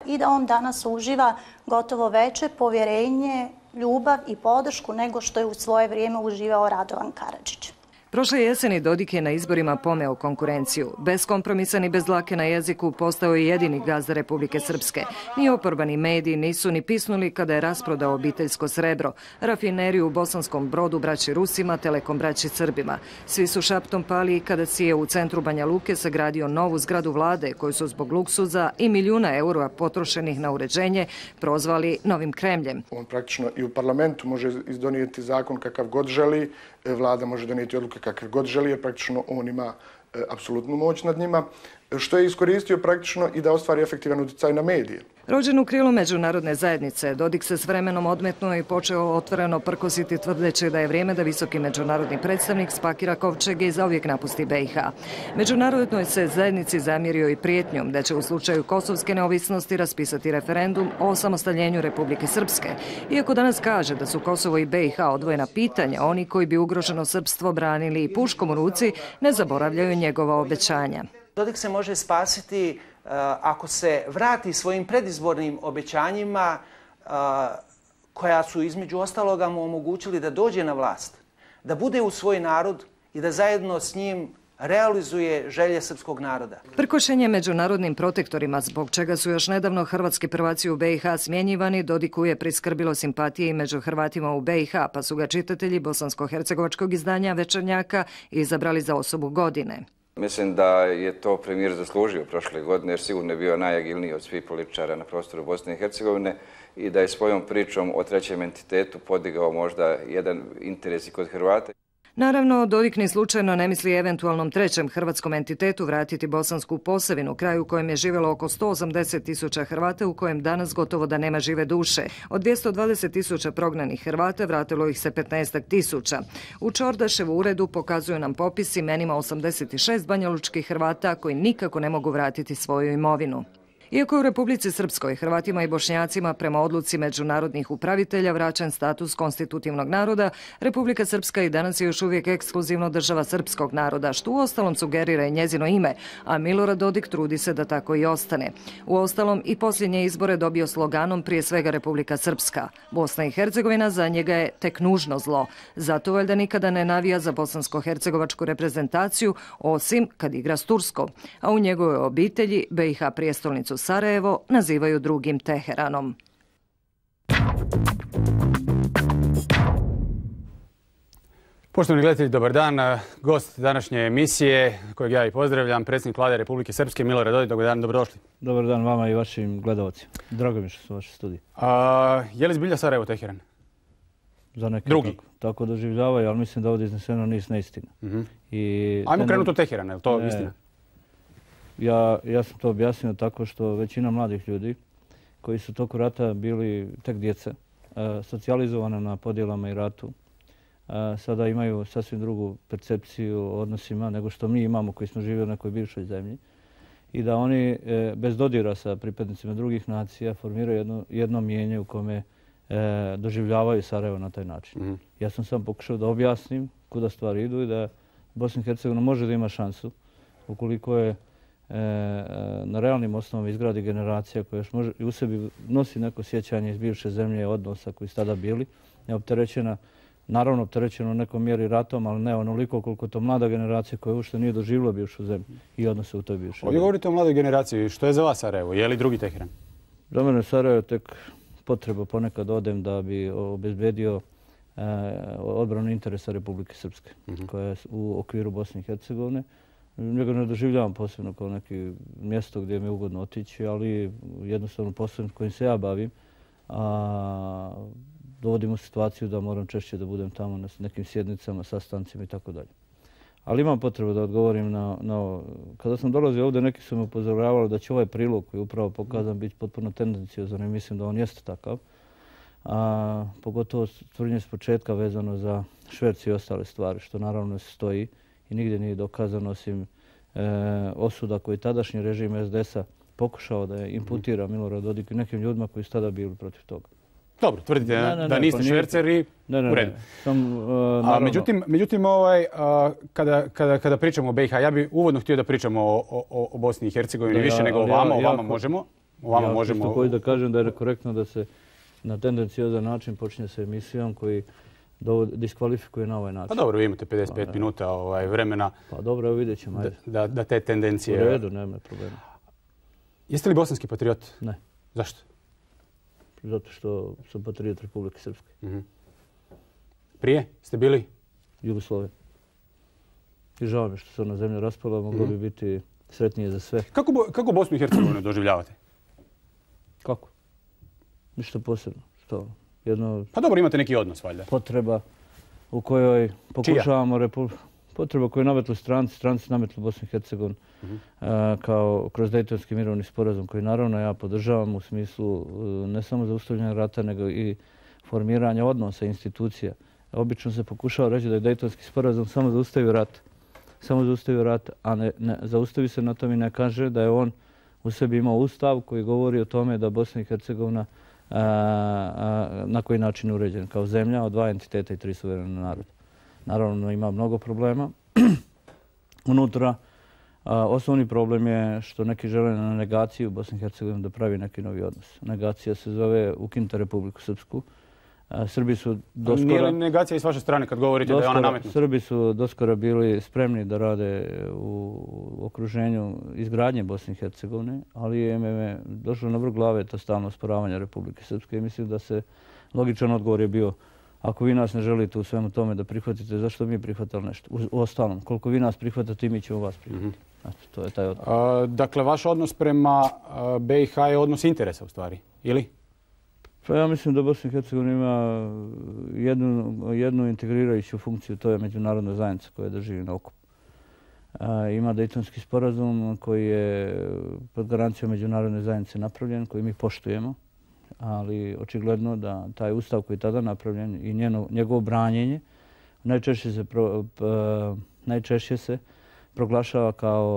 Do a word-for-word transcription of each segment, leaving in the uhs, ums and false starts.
i da on danas uživa gotovo veće povjerenje, ljubav i podršku nego što je u svoje vrijeme uživao Radovan Karadžić. Prošle jeseni Dodik je na izborima pomeo konkurenciju. Bez kompromisa ni bez dlake na jeziku postao je jedini gazda Republike Srpske. Ni oporbani mediji nisu ni pisnuli kada je rasprodao obiteljsko srebro, rafineriju u Bosanskom Brodu braći Rusima, Telekom braći Srbima. Svi su šaptom pali kada si je u centru Banja Luke sagradio novu zgradu vlade koju su zbog luksuza i milijuna eura potrošenih na uređenje prozvali Novim Kremljem. On praktično i u parlamentu može izdonijeti zakon kakav god želi, vlada može donijeti odluke kakve god želi, jer praktično on ima e, apsolutnu moć nad njima, što je iskoristio praktično i da ostvari efektivan utjecaj na medije. Rođen u krilu međunarodne zajednice, Dodik se s vremenom odmetnuo i počeo otvoreno prkositi tvrdeći da je vrijeme da visoki međunarodni predstavnik spakira kovčege i zauvijek napusti B i H. Međunarodnoj se zajednici zamjerio i prijetnjom da će u slučaju kosovske neovisnosti raspisati referendum o osamostaljenju Republike Srpske. Iako danas kaže da su Kosovo i B i H odvojena pitanja, oni koji bi ugroženo srpstvo branili i puškom u ruci ne zaboravljaju njegova obećanja. Dodik se može spasiti uh, ako se vrati svojim predizbornim obećanjima uh, koja su između ostaloga mu omogućili da dođe na vlast, da bude u svoj narod i da zajedno s njim realizuje želje srpskog naroda. Prkošenje međunarodnim protektorima, zbog čega su još nedavno hrvatski prvaci u B i H smjenjivani, Dodiku je priskrbilo simpatije i među Hrvatima u B i H, pa su ga čitatelji bosansko-hercegovačkog izdanja Večernjaka izabrali za osobu godine. Mislim da je to premijer zaslužio prošle godine jer sigurno je bio najagilniji od svih političara na prostoru Bosne i Hercegovine i da je svojom pričom o trećem entitetu podigao možda jedan interes i kod Hrvata. Naravno, Dodik ni slučajno ne misli eventualnom trećem hrvatskom entitetu vratiti Bosansku Posavinu, kraj u kojem je živjelo oko sto osamdeset tisuća Hrvata, u kojem danas gotovo da nema žive duše. Od dvjesto dvadeset tisuća prognanih Hrvata vratilo ih se petnaest tisuća. U Čordaševu uredu pokazuju nam popis imenima osamdeset šest banjalučkih Hrvata koji nikako ne mogu vratiti svoju imovinu. Iako je u Republici Srpskoj Hrvatima i Bošnjacima prema odluci međunarodnih upravitelja vraćen status konstitutivnog naroda, Republika Srpska i danas je još uvijek ekskluzivno država srpskog naroda, što uostalom sugerira i njezino ime, a Milorad Dodik trudi se da tako i ostane. Uostalom i posljednje izbore dobio sloganom prije svega Republika Srpska. Bosna i Hercegovina za njega je tek nužno zlo. Zato valjda nikada ne navija za bosansko-hercegovačku reprezentaciju, osim kad igra s Turskom, a u njegovoj obitelji B i H prijestolnicu Sarajevo nazivaju drugim Teheranom. Poštovani gledatelji, dobar dan. Gost današnje emisije, kojeg ja i pozdravljam, predsjednik Vlade Republike Srpske, Milorad Dodik. Dobar dan, dobrodošli. Dobar dan vama i vašim gledalcima. Drago mi što su vaši studiji. A, je li zbilja Sarajevo Teheran? Za neke drugi. Tako, tako doživljavaju, ali mislim da ovdje izneseno niz neistina. Uh-huh. I Ajmo ne, krenuti od Teherana, je li to ne, istina? Ja, ja sam to objasnio tako što većina mladih ljudi koji su toku rata bili tek djeca, socijalizovana na podjelama i ratu, sada imaju sasvim drugu percepciju o odnosima nego što mi imamo koji smo živjeli u nekoj bivšoj zemlji i da oni bez dodira sa pripadnicima drugih nacija formiraju jedno, jedno mijenje u kome doživljavaju Sarajevo na taj način. Mm-hmm. Ja sam sam pokušao da objasnim kuda stvari idu i da Bosna i Hercegovina može da ima šansu ukoliko je na realnim osnovama izgradi generacija koja još može i u sebi nosi neko sjećanje iz bivše zemlje odnosa koji su tada bili, neopterećena, naravno opterećena u nekom mjeri ratom, ali ne onoliko koliko to mlada generacija koja uopšte nije doživjela bivšu zemlju i odnose u toj bivšoj zemlji. Ovdje govorite o mladoj generaciji. Što je za vas Sarajevo? Je li drugi Teheran? Za mene Sarajevo tek potreba ponekad odem da bi obezbedio eh, odbranu interesa Republike Srpske, mm-hmm. koja je u okviru Bosne i Hercegovine. Njega ne doživljavam posebno kao neki mjesto gdje mi je ugodno otići, ali jednostavno posebno kojim se ja bavim, a dovodim u situaciju da moram češće da budem tamo na nekim sjednicama, sastancima i tako dalje. Ali imam potrebu da odgovorim na, na ovo. Kada sam dolazio ovdje, neki su me upozoravali da će ovaj prilog koji je upravo pokazan biti potpuno tendenciozan i mislim da on jeste takav. A, pogotovo tvrdnje s početka vezano za šverc i ostale stvari, što naravno se stoji i nigdje nije dokazano osim e, osuda koji tadašnji režim es de es a pokušao da je imputira Milorad Dodik i nekim ljudima koji su tada bili protiv toga. Dobro, tvrdite ne, ne, da niste ne, švercer i ne, ne, u redu. Ne, sam, uh, a, međutim, međutim ovaj, uh, kada, kada, kada pričamo o B i H, ja bih uvodno htio da pričamo o, o, o Bosni i Hercegovini više ja, nego o vama, ja, o vama ja, možemo. Ovamo možemo... Ja isto da kažem da je korektno da se na tendenciozan način počne sa emisijom koji diskvalifikuje na ovaj način. Pa dobro, vi imate pedeset pet minuta vremena. Pa dobro, vidjet ćemo. Da te tendencije... U redu, nema problema. Jeste li bosanski patriot? Ne. Zašto? Zato što sam patriot Republike Srpske. Prije ste bili? Jugoslavije. I žao mi što se ona zemlja raspala, moglo bi biti sretnije za sve. Kako Bosnu i Hercegovinu doživljavate? Kako? Ništa posebno. Što? Jedno... Pa dobro, imate neki odnos, valjda. Potreba u kojoj pokušavamo... Potreba koju je nametli stranci, stranci nametli Bosnu i Hercegovinu kao kroz Dejtonski mirovni sporazum koji naravno ja podržavam u smislu ne samo zaustavljanja rata nego i formiranja odnosa institucija. Obično se pokušava reći da je Dejtonski sporazum samo zaustavio rat. Samo zaustavio rat, a ne zaustavi se na tom i ne kaže da je on u sebi imao ustav koji govori o tome da Bosna i Hercegovina na koji način uređen kao zemlja od dva entiteta i tri suverena naroda. Naravno, ima mnogo problema unutra. Osnovni problem je što neki žele na negaciju Bosne i Hercegovine da pravi neki novi odnos. Negacija se zove ukinuta Republiku Srpsku. Srbi su doskora... Nije li negacija i s vaše strane kad govorite da je ona nametnuta? Srbi su doskora bili spremni da rade u okruženju izgradnje Bosne i Hercegovine, ali je došlo na vrh glave to stalno osporavanje Republike Srpske i mislim da se logičan odgovor je bio ako vi nas ne želite u svemu tome da prihvatite, zašto mi prihvatali nešto? U ostalom, koliko vi nas prihvatate, mi ćemo vas prihvatiti. To je taj odgovor. Dakle, vaš odnos prema B i H je odnos interesa u stvari, ili? Pa ja mislim da Bosna i Hercegovina ima jednu integrirajuću funkciju, to je međunarodna zajednica koja drži na okupu. Ima Dejtonski sporazum koji je pod garancijom međunarodne zajednice napravljen, koji mi poštujemo. Ali očigledno da taj ustav koji je tada napravljen i njegovo branjenje najčešće se proglašava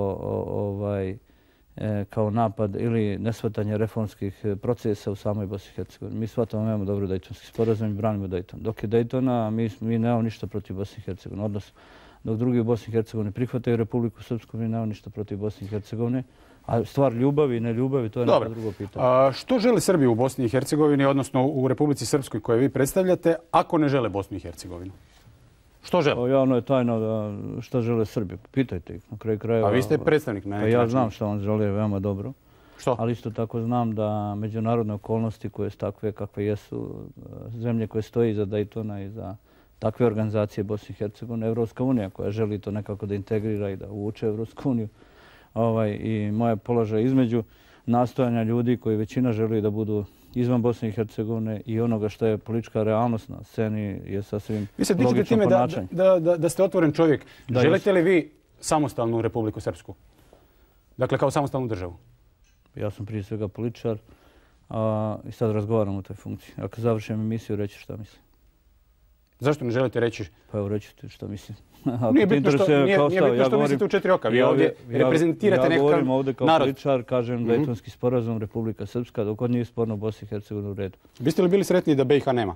kao napad ili nesvatanje reformskih procesa u samoj Bosni i Hercegovini. Mi shvatamo, imamo dobro Dejtonski sporazum i branimo Dejton. Dok je Dejtona, mi nemamo ništa protiv Bosne i Hercegovine. Odnosno, dok drugi u Bosni i Hercegovini prihvataju Republiku Srpsku, mi nemamo ništa protiv Bosne i Hercegovine. A stvar ljubavi i neljubavi, to je neko drugo pitanje. Što žele Srbi u Bosni i Hercegovini, odnosno u Republici Srpskoj koje vi predstavljate, ako ne žele Bosnu i Hercegovinu? Što žele? Javno je tajno da što žele Srbi. Pitajte ih na kraju krajeva. A vi ste predstavnik na neki način. Ja znam što on žele veoma dobro. Što? Ali isto tako znam da međunarodne okolnosti koje su takve kakve jesu, zemlje koje stoji iza Dejtona i za takve organizacije Bosne i Hercegovine, Evropska unija koja želi to nekako da integrira i da uvuče Evropsku uniju, i moje položaje između nastojanja ljudi koji većina želi da budu izvan Bosne i Hercegovine i onoga što je politička realnost na sceni je sasvim logično ponašanje. Da ste otvoren čovjek, želite li vi samostalnu Republiku Srpsku? Dakle, kao samostalnu državu? Ja sam prije svega političar i sad razgovaram o toj funkciji. Ako završim emisiju, reći šta mislim. Zašto ne želite reći? Pa evo reći što mislim. Nije bitno što mislite u četiri oka. Vi ovdje reprezentirate nekakav narod. Ja govorim ovdje kao političar, kažem Dejtonski sporazum Republika Srpska, dok god nije sporno Bosni i Hercegovina u redu. Biste li bili sretniji da B i H nema?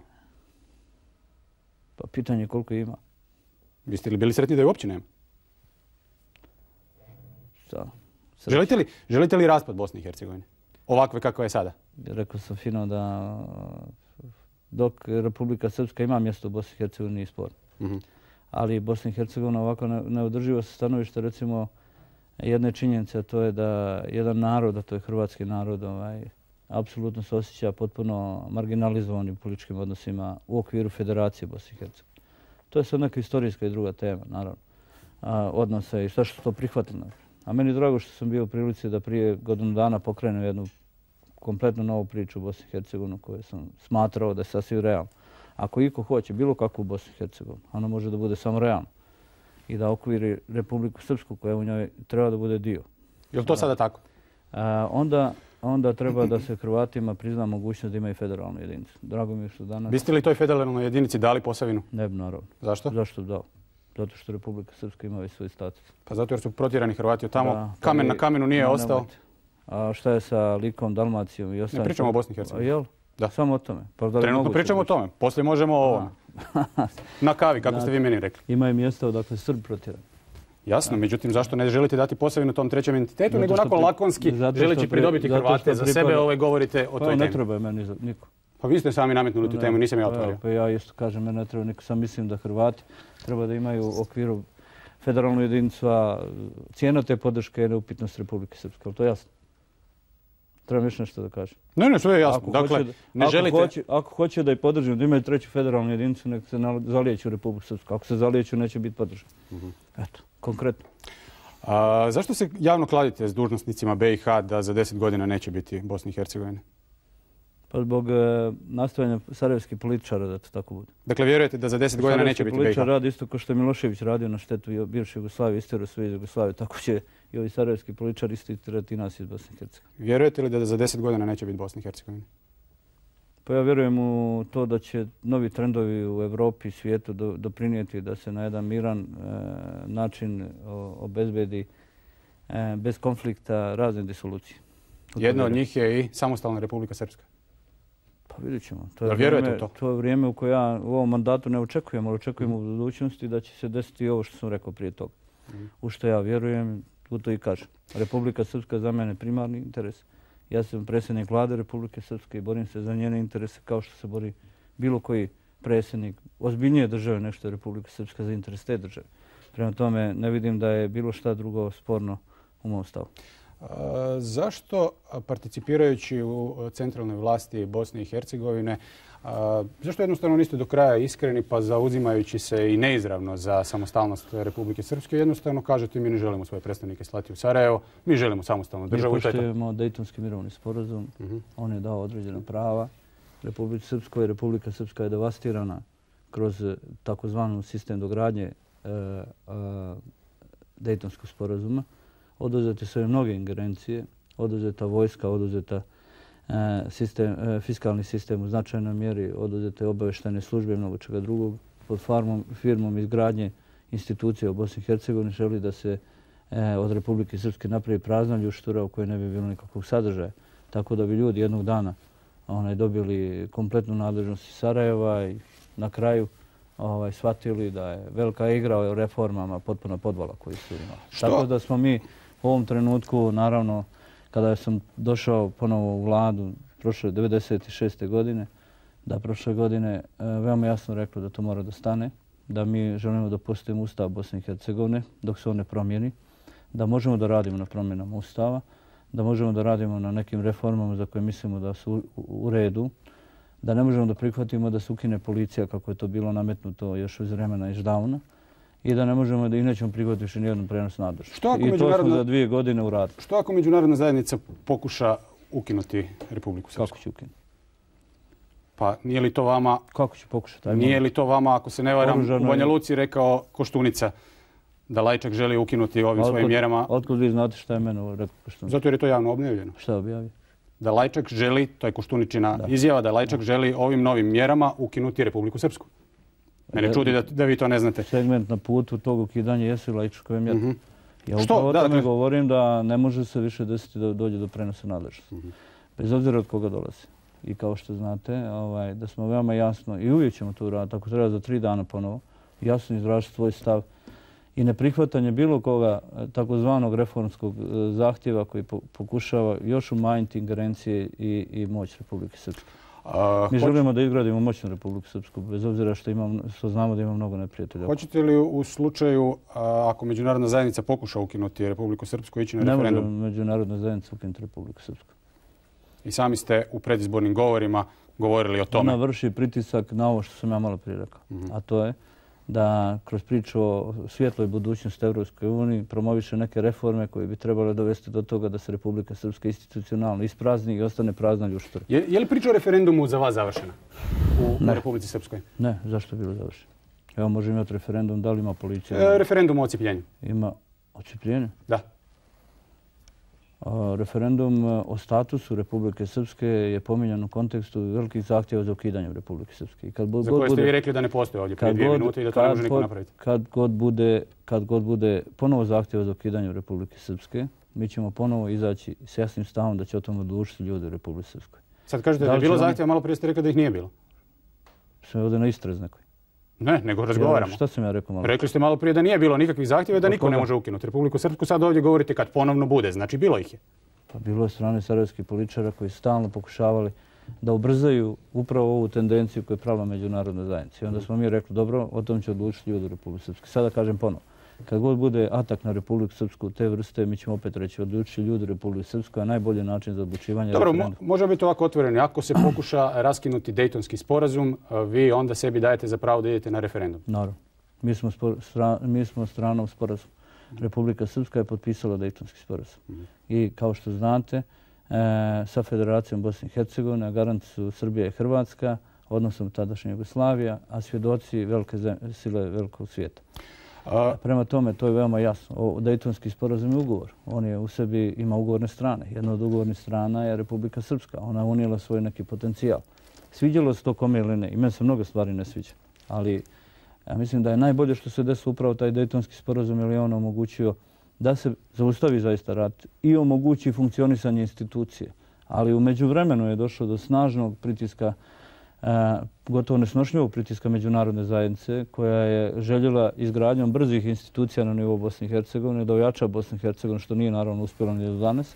Pa pitanje je koliko ima. Biste li bili sretniji da je uopće nema? Da. Želite li raspad Bosne i Hercegovine? Ovakve kakva je sada? Rekao sam fino da dok Republika Srpska ima mjesto u Bosni i Hercegovini nije sporno. Ali Bosna i Hercegovina ovako neodrživo se stanovište recimo jedne činjenice, a to je da jedan narod, a to je hrvatski narod, apsolutno se osjeća potpuno marginalizovan u političkim odnosima u okviru Federacije Bosne i Hercegovine. To je sad neka istorijska i druga tema, naravno, odnosa i šta što to prihvatilo. A meni je drago što sam bio u prilici da prije godinu dana pokrenem jednu kompletno novu priču u Bosni i Hercegovini koju sam smatrao da je sasvim realno. Ako iko hoće bilo kakvu u Bosni i Hercegovini, ono može da bude samo realno i da okviri Republiku Srpsku koja u njoj treba da bude dio. Je li to sada tako? Onda treba da se Hrvatima prizna mogućnost da imaju federalnu jedinicu. Drago mi je što danas... Biste li toj federalnoj jedinici dali Posavinu? Ne bi, naravno. Zašto? Zašto bi dao? Zato što Republika Srpska ima svoj status. Pa zato jer su protjerani Hrvati od tamo, kamen na kamenu nije ostao. A šta je sa Likom, Dalmacijom i ostalim? Ne pričamo o Bosni i Hercegovini. Jel? Da. Samo o tome. Trenutno pričamo o tome. Poslije možemo o ovome. Na kavi, kako ste vi meni rekli. Ima i mjesta odakle Srbi protjerani. Jasno, međutim, zašto ne želite dati Posavinu tom trećem entitetu, nego onako lakonski, želeći pridobiti Hrvate za sebe, ove govorite o toj temi? Ne treba meni niko. Pa vi ste sami nametnuli tu temu, nisam ja otvorio. Pa ja isto kažem, meni ne treba niko. Sam mislim da Hrvati treba da imaju u okviru federalnu jedinicu, a cijena te podrške je neupitnost Republike Srpske. Ali to je jasno. Trebam još nešto da kažem. Ne, ne, sve je jasno. Dakle, ne želite... Ako hoće da ih podržim, da imaju treću federalnu jedinicu, nek se zalijeću u Republiku Srpsku. Ako se zalijeću, neće biti podržan. Eto, konkretno. Zašto se javno kladite s dužnosnicima B i H da za deset godina neće biti Bosne i Hercegovine? Pa zbog nastojanja sarajevskih političara da to tako bude. Dakle, vjerujete da za deset godina neće biti B i H? Političar radi isto kao što je Milošević radio na štetu bivše Jugoslavije, istero sve iz Jugoslavije, tako će i ovi sarajevski političari isto istirati nas iz Bosne i Hercegovine. Vjerujete li da za deset godina neće biti Bosne i Hercegovine? Pa ja vjerujem u to da će novi trendovi u Evropi i svijetu doprinijeti da se na jedan miran način obezbedi bez konflikta razne disolucije. Jedna od njih je i samostalna Republika Srpska. Pa vidjet ćemo. To je vrijeme, to? To je vrijeme u koje ja u ovom mandatu ne očekujem, ali očekujem u budućnosti da će se desiti ovo što sam rekao prije toga. Mm. U što ja vjerujem, u to i kažem. Republika Srpska je za mene primarni interes. Ja sam predsjednik vlade Republike Srpske i borim se za njene interese kao što se bori bilo koji predsjednik ozbiljnije države nešto je Republika Srpska za interes te države. Prema tome ne vidim da je bilo šta drugo sporno u mom stavu. Zašto, participirajući u centralnoj vlasti Bosne i Hercegovine, zašto jednostavno niste do kraja iskreni pa zauzimajući se i neizravno za samostalnost Republike Srpske, jednostavno kažete mi ne želimo svoje predstavnike slati u Sarajevo, mi želimo samostalnu državu. Mi poštujemo Dejtonski mirovni sporazum, on je dao određena prava Republike Srpskoj. Republika Srpska je devastirana kroz takozvanu sistem dogradnje Dejtonskog sporazuma. Oduzete su mnoge ingerencije, oduzeta vojska, oduzeta sistem, fiskalni sistem u značajnoj mjeri, oduzete obaveštene službe i mnogo čega drugog. Pod farmom, firmom izgradnje institucije u Bosni i Hercegovini želi da se od Republike Srpske napravi prazna ljuštura u kojoj ne bi bilo nikakvog sadržaja. Tako da bi ljudi jednog dana onaj, dobili kompletnu nadležnost iz Sarajeva i na kraju ovaj, shvatili da je velika igra o reformama potpuno podvala koju su imali. Tako da smo mi u ovom trenutku, naravno, kada sam došao ponovo u vladu prošle devedeset šeste godine, da prošle godine veoma jasno rekli da to mora da stane, da mi želimo da postavimo Ustav Bosne i Hercegovine dok se on ne promijeni, da možemo da radimo na promjenama Ustava, da možemo da radimo na nekim reformama za koje mislimo da su u redu, da ne možemo da prihvatimo da se ukine policija kako je to bilo nametnuto još iz vremena iz Davna i da ne možemo da i nećemo prihvatiti više nijednu prenos nadležnosti. I to smo za dvije godine uradili. Što ako međunarodna zajednica pokuša ukinuti Republiku Srpsku? Kako će ukinuti? Pa nije li to vama... Kako će pokušati? Nije li to vama, ako se ne varam, u Banja Luci rekao Koštunica da Lajčak želi ukinuti ovim svojim mjerama? Otkud vi znate šta je mene rekao Koštunica? Zato jer je to javno objavljeno. Šta objavio? Da Lajčak želi, to je Koštuničina izjava, da Lajčak želi ovim novim mjerama ukinuti Republiku Srpsku. Mene čudi da, da vi to ne znate. Segment na putu tog ukidanja jesu i Lajčakove mjere. Mm-hmm. Ja upravo o tome govorim da ne može se više desiti da dođe do prenosa nadležnosti. Mm-hmm. Bez obzira od koga dolazi. I kao što znate, ovaj, da smo veoma jasno, i uvijek ćemo to uraditi, ako treba za tri dana ponovo, jasno izražiti svoj stav i neprihvatanje bilo koga takozvanog reformskog zahtjeva koji pokušava još umanjiti ingerencije i, i moć Republike Srpske. A, Mi hoć... želimo da izgradimo moćnu Republiku Srpsku, bez obzira što, imam, što znamo da ima mnogo neprijatelja. Hoćete li u slučaju, a, ako međunarodna zajednica pokuša ukinuti Republiku Srpsku, ići na referendum? Ne može međunarodna zajednica ukinuti Republiku Srpsku. I sami ste u predizbornim govorima govorili o tome. Ona vrši pritisak na ovo što sam ja malo prije rekao. Mm-hmm. A to je da kroz priču o svjetloj budućnosti Evropskoj uniji promoviše neke reforme koje bi trebale dovesti do toga da se Republika Srpska institucionalno isprazni i ostane prazna ljuštura. Je, je li priča o referendumu za vas završena u ne. Republici Srpskoj? Ne, zašto je bilo završeno? Evo može imati referendum, da li ima policija? E, referendum o ocijepljenju. Ima ocijepljenje? Da. A, referendum o statusu Republike Srpske je pominjan u kontekstu velikih zahtjeva za ukidanje Republike Srpske. I kad za koje ste vi rekli da ne postoje ovdje prije dvije minute i da to ne može niko napraviti. Kad god bude, kad god bude ponovo zahtjeva za ukidanje Republike Srpske, mi ćemo ponovo izaći s jasnim stavom da će o tom odlučiti ljudi u Republike Srpskoj. Sad kažete da, da je bilo zahtjeva, malo prije ste rekli da ih nije bilo. Sve ovdje na istrazi nekoj. Ne, nego razgovaramo. Šta sam ja rekao malo? Rekli ste malo prije da nije bilo nikakvih zahtjeva da niko ne može ukinuti Republiku Srpsku. Sad ovdje govorite kad ponovno bude. Znači, bilo ih je. Pa bilo je strane sarajevskih političara koji su stalno pokušavali da ubrzaju upravo ovu tendenciju koju je pravila međunarodna zajednica. I onda smo mi rekli, dobro, o tom će odlučiti ljudi u Republiku Srpsku. Sada kažem ponovo. Kad god bude atak na Republiku Srpsku te vrste, mi ćemo opet reći odlučiti ljudi u Republiku Srpsku, a najbolji način za odlučivanje je referendum. Dobro, možemo biti ovako otvoreni. Ako se pokuša raskinuti Dejtonski sporazum, vi onda sebi dajete za pravo da idete na referendum. Naravno. Mi smo, stra, mi smo stranom sporazum. Republika Srpska je potpisala Dejtonski sporazum. Mm-hmm. I kao što znate, e, sa Federacijom Bosne i Hercegovine garant su Srbija i Hrvatska, odnosno tadašnja Jugoslavija, a svjedoci velike sile velikog svijeta. A... Prema tome, to je veoma jasno. O, Dejtonski sporazum je ugovor. On je u sebi ima ugovorne strane. Jedna od ugovornih strana je Republika Srpska. Ona je unijela svoj neki potencijal. Sviđalo se to kome ili ne. I meni se mnogo stvari ne sviđa. Ali ja mislim da je najbolje što se desilo upravo taj Dejtonski sporazum, jer je on omogućio da se zaustavi zaista rat i omogući funkcionisanje institucije. Ali u međuvremenu je došlo do snažnog pritiska, gotovo nesnošljivog pritiska međunarodne zajednice, koja je željela izgradnjom brzih institucija na nivou Bosne i Hercegovine da ojača Bosnu i Hercegovinu, što nije naravno uspjelo ni do danas,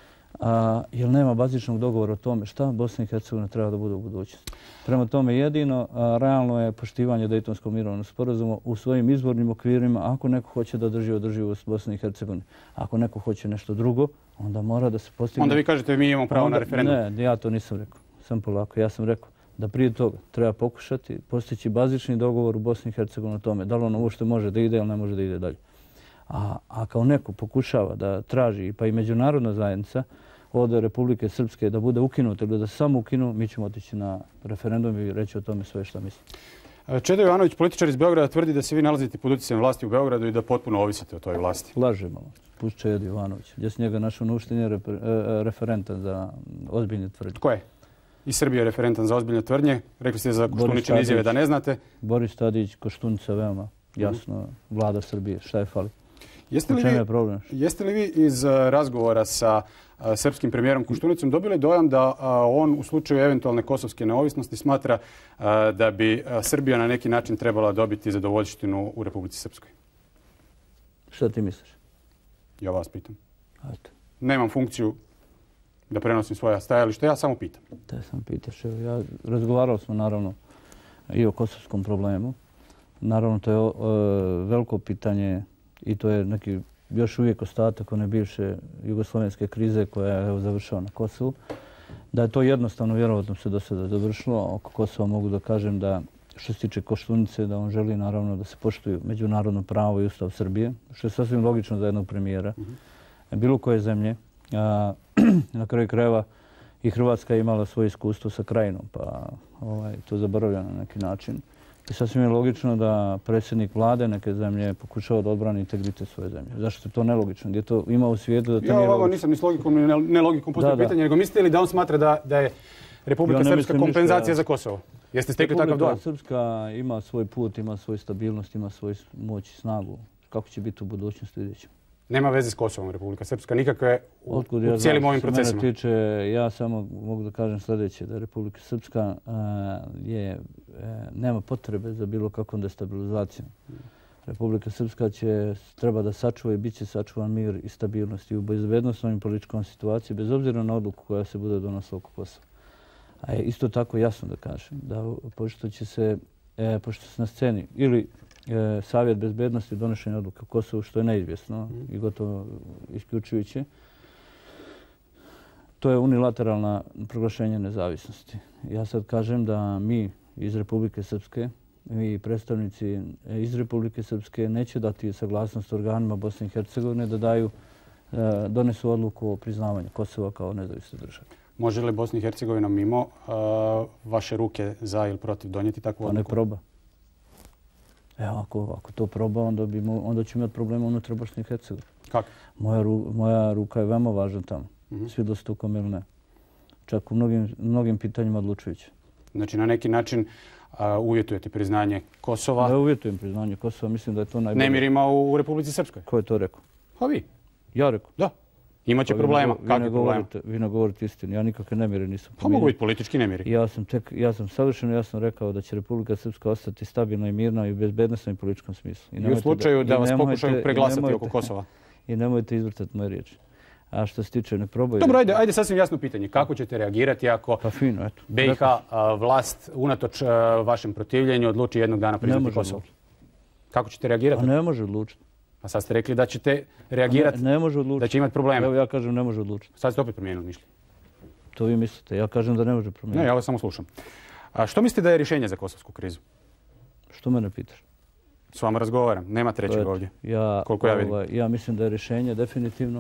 a, jer nema bazičnog dogovora o tome šta Bosna i Hercegovina treba da bude u budućnosti. Prema tome jedino a, realno je poštivanje Dejtonskog mirovnog sporazuma u svojim izvornim okvirima. Ako neko hoće da drži održivost Bosne i Hercegovine, ako neko hoće nešto drugo, onda mora da se postigne. Onda vi kažete mi imamo pravo onda, na referendum. Ne, ja to nisam rekao. Sam polako. Ja sam rekao da prije toga treba pokušati postići bazični dogovor u Bosni i Hercegovini o tome da li ono uopšte može da ide ili ne može da ide dalje. A, a kao neko pokušava da traži, pa i međunarodna zajednica od Republike Srpske da bude ukinuta ili da se samo ukinu, mi ćemo otići na referendum i reći o tome sve što mislim. Čedo Jovanović, političar iz Beograda, tvrdi da se vi nalazite pod utjecajem vlasti u Beogradu i da potpuno ovisite o toj vlasti. Laže malo. Pušt Čedo Jovanović. Ja sam njega našao na uštenje referentan za ozbiljne tvrdnje. Ko je? I Srbija je referentan za ozbiljne tvrdnje. Rekli ste za Koštuničine izjave da ne znate. Boris Tadić, Koštunica, veoma jasno, vlada Srbije. Šta je fali? Jeste li, vi, jeste li vi iz razgovora sa a, srpskim premijerom Koštunicom dobili dojam da a, on u slučaju eventualne kosovske neovisnosti smatra a, da bi a, Srbija na neki način trebala dobiti zadovoljštinu u Republici Srpskoj? Šta ti misliš? Ja vas pitam. Eto. Nemam funkciju da prenosim svoja stajališta, ja samo pitam. Te sam pitaš. Evo, ja razgovarali smo naravno i o kosovskom problemu. Naravno, to je o, o, veliko pitanje i to je neki još uvijek ostatak one bivše jugoslovenske krize koja je završila na Kosovu. Da je to jednostavno, vjerovatno se do sada završilo. Oko Kosova mogu da kažem da što se tiče Koštunice, da on želi naravno da se poštuju međunarodno pravo i ustav Srbije, što je sasvim logično za jednog premijera. Mm-hmm. Bilo koje zemlje. A, na kraju krajeva i Hrvatska je imala svoje iskustvo sa Krajinom, pa ovaj, to zaboravlja na neki način. I sasvim je logično da predsjednik vlade neke zemlje pokušava da odbrani integritet svoje zemlje. Zašto je to nelogično? Gdje to ima u svijetu da to ja, nije ovo logično? Nisam ni s logikom ni nelogikom postavio pitanje, nego mislite li da on smatra da, da je Republika ja Srpska kompenzacija ništa, ja. za Kosovo? Jeste stekli takav dojam? Republika Srpska ima svoj put, ima svoju stabilnost, ima svoju moć i snagu. Kako će biti u budućnosti, vidjet ćemo. Nema veze s Kosovom Republika Srpska, nikakve u, ja u cijelim ovim procesima. Mene tiče, ja samo mogu da kažem sljedeće, da Republika Srpska uh, je, uh, nema potrebe za bilo kakvom destabilizacijom. Republika Srpska će, treba da sačuva i bit će sačuvan mir i stabilnost i u bezbednostnom i političkom situaciji, bez obzira na odluku koja se bude donosila oko Kosova. A je isto tako jasno da kažem, da pošto će se, e, pošto se na sceni ili E, Savjet bezbednosti donošenja odluke u Kosovu, što je neizvjesno mm. i gotovo isključujuće. To je unilateralna proglašenje nezavisnosti. Ja sad kažem da mi iz Republike Srpske, mi predstavnici iz Republike Srpske neće dati saglasnost organima Bosne i Hercegovine da daju, e, donesu odluku o priznavanju Kosova kao nezavisne države. Može li Bosna i Hercegovina mimo uh, vaše ruke za ili protiv donijeti takvu odluku? Pa ne proba. Evo, ako, ako to proba, onda, bi, onda će imati problema unutar Bosne i Hercegovine. Kako? Moja, ru, moja ruka je veoma važna tamo. Mm-hmm. Svi dostukom ili ne. Čak u mnogim, mnogim pitanjima odlučujuće. Znači, na neki način uh, uvjetujete priznanje Kosova? Ne uvjetujem priznanje Kosova. Mislim da je to najbolje. Nemirima u, u Republici Srpskoj? Ko je to rekao? Pa vi. Ja rekao? Da. Imaće problema. Kakve problema? Vi ne govorite istinu. Ja nikakve nemire nisam pominjao. Pa mogu biti politički nemiri. Ja sam, tek, ja sam savršeno jasno rekao da će Republika Srpska ostati stabilna i mirna i u bezbednosnom i političkom smislu. I, I u slučaju da, da vas pokušaju preglasati nemojte, oko Kosova. I nemojte izvrtati moje riječi. A što se tiče ne probaju... Dobro, ajde, ajde sasvim jasno pitanje. Kako ćete reagirati ako pa fino, eto. B i H vlast unatoč vašem protivljenju odluči jednog dana priznati Kosovo? Kako ćete reagirati? A ne može odlučiti. A sad ste rekli da ćete reagirati, ne, ne može odlučiti. Da će imati probleme. Evo ja kažem ne može odlučiti. Sad ste opet promijenili mišljenje. To vi mislite. Ja kažem da ne može promijeniti. Ne, ja vas samo slušam. A što mislite da je rješenje za kosovsku krizu? Što mene pitaš? S vama razgovaram. Nema trećeg ovdje. Ja, koliko ja vidim. Ovaj, ja mislim da je rješenje definitivno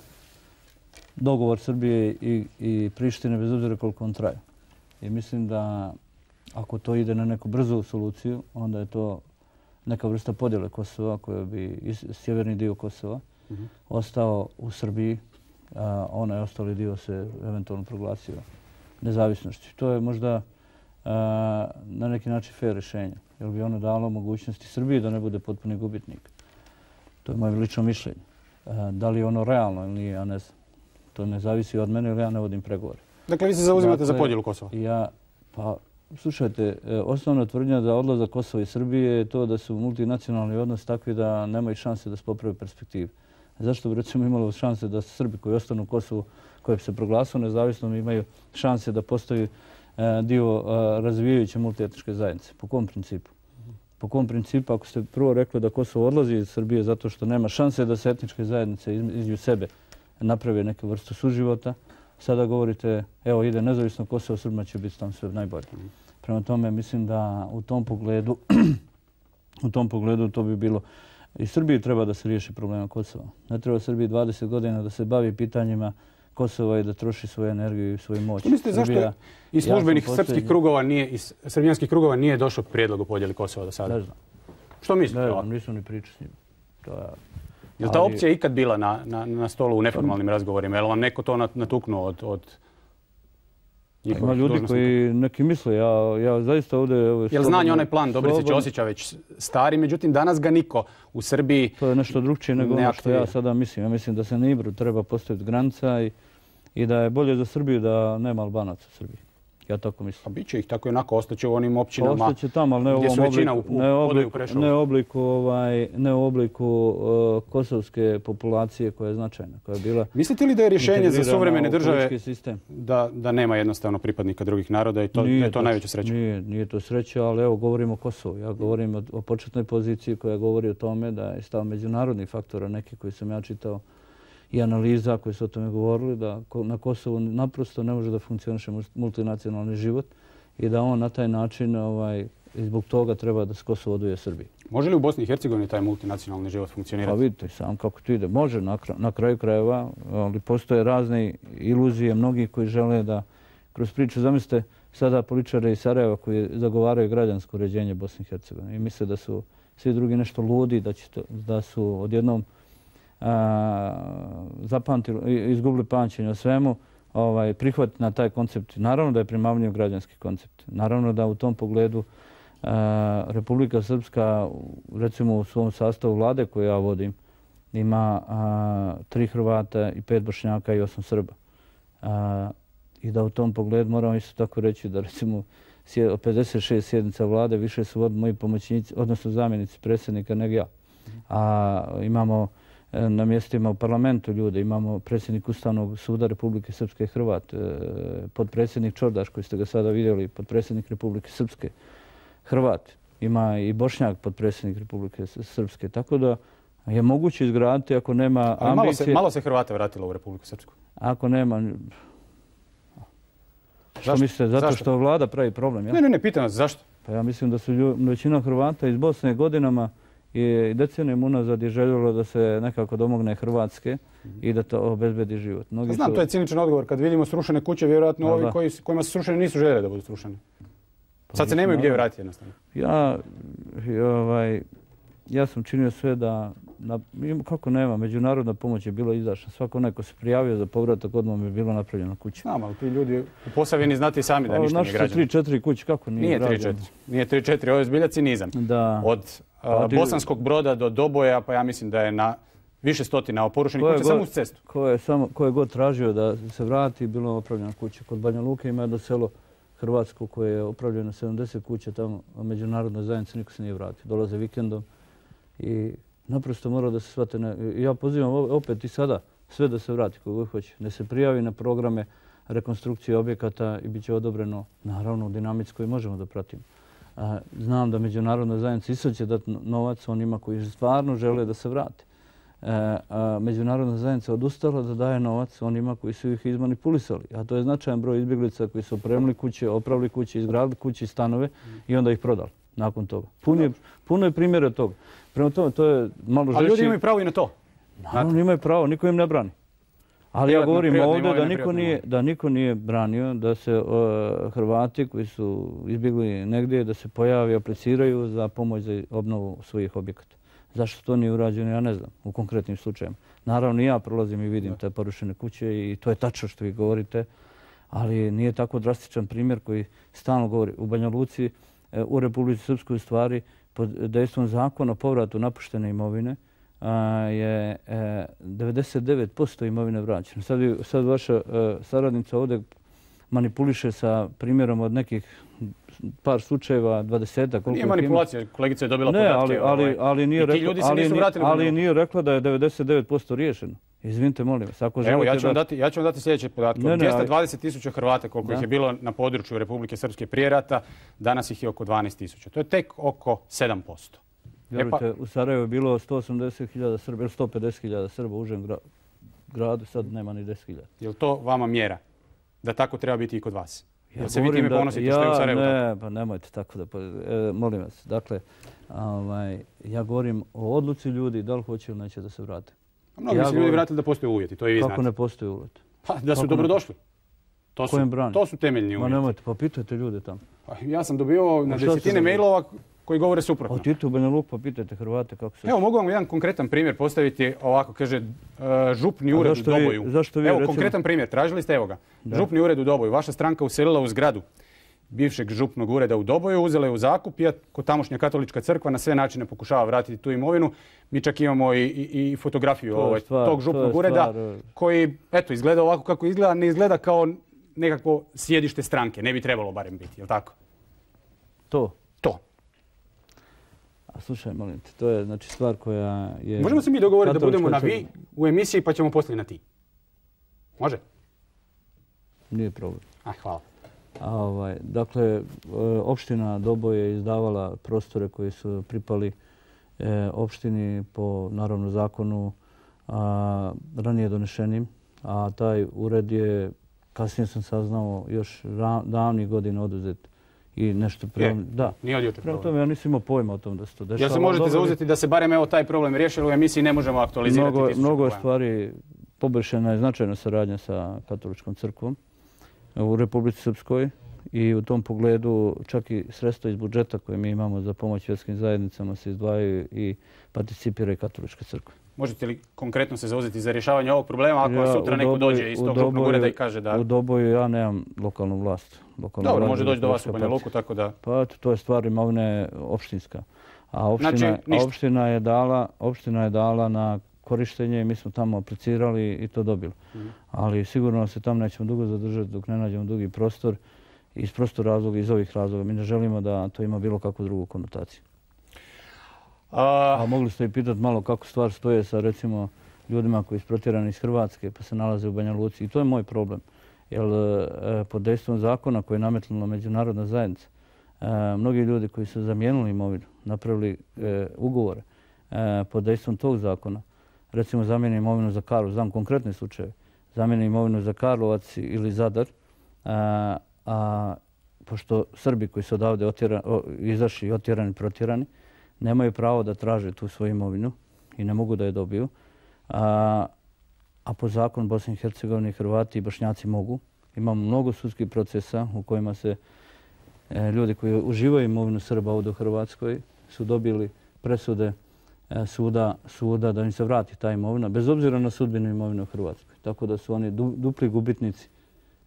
dogovor Srbije i, i Prištine bez obzira koliko on traje. I mislim da ako to ide na neku brzu soluciju, onda je to neka vrsta podjele Kosova koja bi sjeverni dio Kosova uh-huh. ostao u Srbiji, a onaj ostali dio se eventualno proglasio nezavisnošću. To je možda a, na neki način fair rješenje, jer bi ono dalo mogućnosti Srbiji da ne bude potpuni gubitnik. To je moje lično mišljenje. A, da li je ono realno ili nije, ja ne znam. To ne zavisi od mene ili ja ne vodim pregovore. Dakle, vi se zauzimate dakle, za podjelu Kosova? Ja, pa, slušajte, osnovna tvrdnja da odlazak Kosova i Srbije je to da su multinacionalni odnosi takvi da nemaju šanse da se popravi perspektive. Zašto bi recimo imalo šanse da Srbi koji ostanu u Kosovu, koji bi se proglasio nezavisnom, imaju šanse da postaju dio razvijajuće multietničke zajednice? Po kom principu? Po kom principu, ako ste prvo rekli da Kosovo odlazi iz Srbije zato što nema šanse da se etničke zajednice između sebe naprave neke vrste suživota, sada govorite, evo ide nezavisno Kosovo, Srbima će biti tam sve najbolje. Prema tome, mislim da u tom pogledu, u tom pogledu to bi bilo... I Srbiji treba da se riješi problema Kosova. Ne treba Srbiji dvadeset godina da se bavi pitanjima Kosova i da troši svoju energiju i svoju moć. Što mislite, zašto iz službenih srpskih krugova nije, iz srbijanskih krugova nije došao prijedlog o podjeli Kosova do sada? Ne znam. Što mislite? Ne znam, nisam ni pričao s njim. To je... Je li ta opcija ikad bila na, na, na stolu u neformalnim razgovorima? Je li vam neko to natuknuo od, od Ima ljudi koji neki misle, ja, ja zaista ovdje... Je li znanje onaj plan Dobrice Ćosića već stari, međutim danas ga niko u Srbiji... To je nešto drugčije nego ono što ja sada mislim. Ja mislim da se na Ibru treba postaviti granica i, i da je bolje za Srbiju da nema Albanaca u Srbiji. Ja tako mislim. A bit će ih tako i onako, ostaće u onim općinama ostaće tamo, ali ne gdje su većina u, u, ne obliku, ne obliku, ovaj, ne u obliku uh, kosovske populacije koja je značajna, koja je bila... Mislite li da je rješenje za suvremene države da, da nema jednostavno pripadnika drugih naroda i to, nije da je to, to najveća sreća? Nije, nije to sreća, ali evo govorimo o Kosovu. Ja govorim o, o početnoj poziciji koja govori o tome da je stav međunarodnih faktora, neki koji sam ja čitao, i analiza koji su o tome govorili, da na Kosovu naprosto ne može da funkcioniše multinacionalni život i da on na taj način ovaj, zbog toga treba da se Kosovo oduje Srbiji. Može li u Bosni i Hercegovini taj multinacionalni život funkcionirati? Pa vidite sam kako to ide. Može na, na kraju krajeva, ali postoje razne iluzije mnogi koji žele da kroz priču, zamislite sada političare iz Sarajeva koji zagovaraju građansko uređenje Bosne i Hercegovine i misle da su svi drugi nešto ludi, da, će to, da su odjednom zapamtili, izgubili pamćenje o svemu, ovaj, prihvatiti na taj koncept. Naravno da je primamljiv građanski koncept. Naravno da u tom pogledu a, Republika Srpska, recimo u svom sastavu vlade koju ja vodim, ima a, tri Hrvata i pet Bošnjaka i osam Srba. A, I da u tom pogledu moramo isto tako reći da recimo od pedeset šest sjednica vlade više su vodili moji pomoćnici, odnosno zamjenici predsjednika nego ja. A imamo na mjestima u parlamentu ljude. Imamo predsjednik Ustavnog suda Republike Srpske Hrvat, podpredsjednik Čordaš koji ste ga sada vidjeli, podpredsjednik Republike Srpske Hrvat. Ima i Bošnjak podpredsjednik Republike Srpske. Tako da je moguće izgraditi ako nema ambicije... Malo se, malo se Hrvata vratilo u Republiku Srpsku. Ako nema... Što zašto? mislite? Zato zašto? Što vlada pravi problem. Ja? Ne, ne, ne, pitam vas zašto. Pa ja mislim da su lju... većina Hrvata iz Bosne godinama i decenijom unazad je željelo da se nekako domogne Hrvatske i da to obezbedi život. Mnogi Znam, su... to je ciničan odgovor. Kad vidimo srušene kuće, vjerojatno ovi koji, kojima su srušene nisu željeli da budu srušene. Sad se nemaju gdje vratiti jednostavno. Ja, ovaj, ja sam činio sve da... Na, kako nema, međunarodna pomoć je bila izašla. Svako onaj ko se prijavio za povratak odmah mi je bilo napravljeno kuće. Znam, ali ti ljudi u Posavini znate i sami da ništa nije građeno. Naši su tri četiri kuće, kako nije, nije građeno? Nije tri četiri. Nije tri četiri, ovo je zbilja cinizam. Da. Od uh, Bosanskog Broda do Doboja, pa ja mislim da je na više stotina porušenih kuća samo uz cestu. Ko je, samo, ko je god tražio da se vrati, bilo je opravljena kuća. Kod Banja Luke ima jedno selo Hrvatsko koje je opravljeno sedamdeset kuća, tamo međunarodna zajednica niko se nije vratio. Dolaze vikendom i naprosto mora da se shvate. Ja pozivam opet i sada sve da se vrati kogo hoće. Da se prijavi na programe rekonstrukcije objekata i bit će odobreno, naravno, u dinamici koju možemo da pratimo. Znam da međunarodna zajednica isto će dati novac onima koji stvarno žele da se vrate. Međunarodna zajednica odustala da daje novac onima koji su ih izmanipulisali. A to je značajan broj izbjeglica koji su opremili kuće, opravili kuće, izgradili kuće i stanove i onda ih prodali nakon toga. Puno je primjera toga. Prema tome, to je malo žešće. Ali ljudi imaju pravo i na to. Naravno, imaju pravo, niko im ne brani. Ali ja govorim ovdje da niko nije, da niko nije branio da se uh, Hrvati koji su izbjegli negdje da se pojave, apliciraju za pomoć za obnovu svojih objekata. Zašto to nije urađeno, ja ne znam, u konkretnim slučajima. Naravno, i ja prolazim i vidim te porušene kuće i to je tačno što vi govorite, ali nije tako drastičan primjer koji stalno govori. U Banja Luci, u Republici Srpskoj stvari, pod dejstvom zakona o povratu napuštene imovine, je devedeset devet posto imovine vraćeno. Sad, sad vaša saradnica ovdje manipuliše sa primjerom od nekih par slučajeva, dvadesetak. Nije manipulacija, kolegica je dobila ne, podatke. Ali, ali, ali, nije rekla, ljudi se ali, nisu vratili. ali nije rekla da je devedeset devet posto riješeno. Izvinite, molim vas. Ako Evo, ja ću, vam dati, ja ću vam dati sljedeće podatke. Ne, ne, dvjesto dvadeset tisuća Hrvata, koliko da. ih je bilo na području Republike Srpske prije rata, danas ih je oko dvanaest tisuća. To je tek oko sedam posto. Vjerujte, u Sarajevu je bilo sto osamdeset hiljada Srba ili sto pedeset hiljada Srba u užem gra, gradu, sad nema ni deset hiljada. Je li to vama mjera da tako treba biti i kod vas? Ja Jel se vi time ponosite što je u Sarajevu? Ne, pa nemojte tako da... E, molim vas, dakle, ovaj, ja govorim o odluci ljudi da li hoće ili neće da se vrate. A mnogi ja se ljudi vratili da postoje uvjeti, to i vi kako znate. Ne postoje uvjeti? Pa, da su kako dobrodošli. To su, to su temeljni uvjeti. Ma nemojte, pa pitajte ljude tamo. Pa, ja sam dobio na desetine mailova koji govore suprotno. Otidite u Banja Luku pa pitajte Hrvate kako se... Evo, mogu vam jedan konkretan primjer postaviti ovako, kaže, uh, župni ured u Doboju. Vi, zašto vi, evo, recimo... konkretan primjer, tražili ste, evo ga. Da. Župni ured u Doboju. Vaša stranka uselila u zgradu bivšeg župnog ureda u Doboju, uzela je u zakup, iako tamošnja katolička crkva na sve načine pokušava vratiti tu imovinu. Mi čak imamo i, i, i fotografiju ovaj, stvar, tog župnog to ureda stvar, koji, eto, izgleda ovako kako izgleda, ne izgleda kao nekakvo sjedište stranke. Ne bi trebalo barem biti, je li tako? To? To. A slušaj, molim te, to je znači stvar koja je... Možemo se mi dogovoriti da budemo na vi u emisiji pa ćemo poslije na ti. Može? Nije problem. Ah, hvala. A, ovaj, dakle, opština Doboj je izdavala prostore koji su pripali e, opštini po, naravno, zakonu a, ranije donešenim, a taj ured je, kasnije sam saznao, još ra, davnih godina oduzet i nešto prema... Da. Nije od juče prema tome, ja nisam imao pojma o tom da se to dešava. Jel se možete zauzeti da se barem evo taj problem riješi, u emisiji ne možemo aktualizirati mnogo, tisuću mnogo stvari, poboljšana je značajna saradnja sa katoličkom crkvom u Republici Srpskoj i u tom pogledu čak i sredstva iz budžeta koje mi imamo za pomoć vjerskim zajednicama se izdvajaju i participira i katolička crkva. Možete li konkretno se zauzeti za rješavanje ovog problema ako ja, sutra neko Doboju, dođe iz tog župnog ureda i kaže da... U Doboju ja nemam lokalnu vlast. Lokalnu Dobro, može doći do vas u Banja Luku, tako da... Pa to je stvar imovine opštinska. A opština, znači, a opština, je dala, opština je dala na korištenje i mi smo tamo aplicirali i to dobili. Mm. Ali sigurno se tamo nećemo dugo zadržati dok ne nađemo drugi prostor. Iz prostor razloga, iz ovih razloga. Mi ne želimo da to ima bilo kakvu drugu konotaciju. A, A mogli ste i pitati malo kako stvar stoje sa recimo ljudima koji su protjerani iz Hrvatske pa se nalaze u Banja Luci. I to je moj problem. Jer e, pod dejstvom zakona koje je nametnula međunarodna zajednica, e, mnogi ljudi koji su zamijenili imovinu, napravili e, ugovore e, pod dejstvom tog zakona, recimo zamijeni imovinu za Karlovac, znam konkretne slučaje, zamijeni imovinu za Karlovac ili Zadar, a, a pošto Srbi koji su odavde otjera, o, izašli, otjerani, protjerani, nemaju pravo da traže tu svoju imovinu i ne mogu da je dobiju. A, a po zakonu Bosne i Hercegovine Hrvati i Bošnjaci mogu. Imamo mnogo sudskih procesa u kojima se e, ljudi koji uživaju imovinu Srba ovdje u Hrvatskoj su dobili presude e, suda, suda da im se vrati ta imovina, bez obzira na sudbinu imovine u Hrvatskoj. Tako da su oni du, dupli gubitnici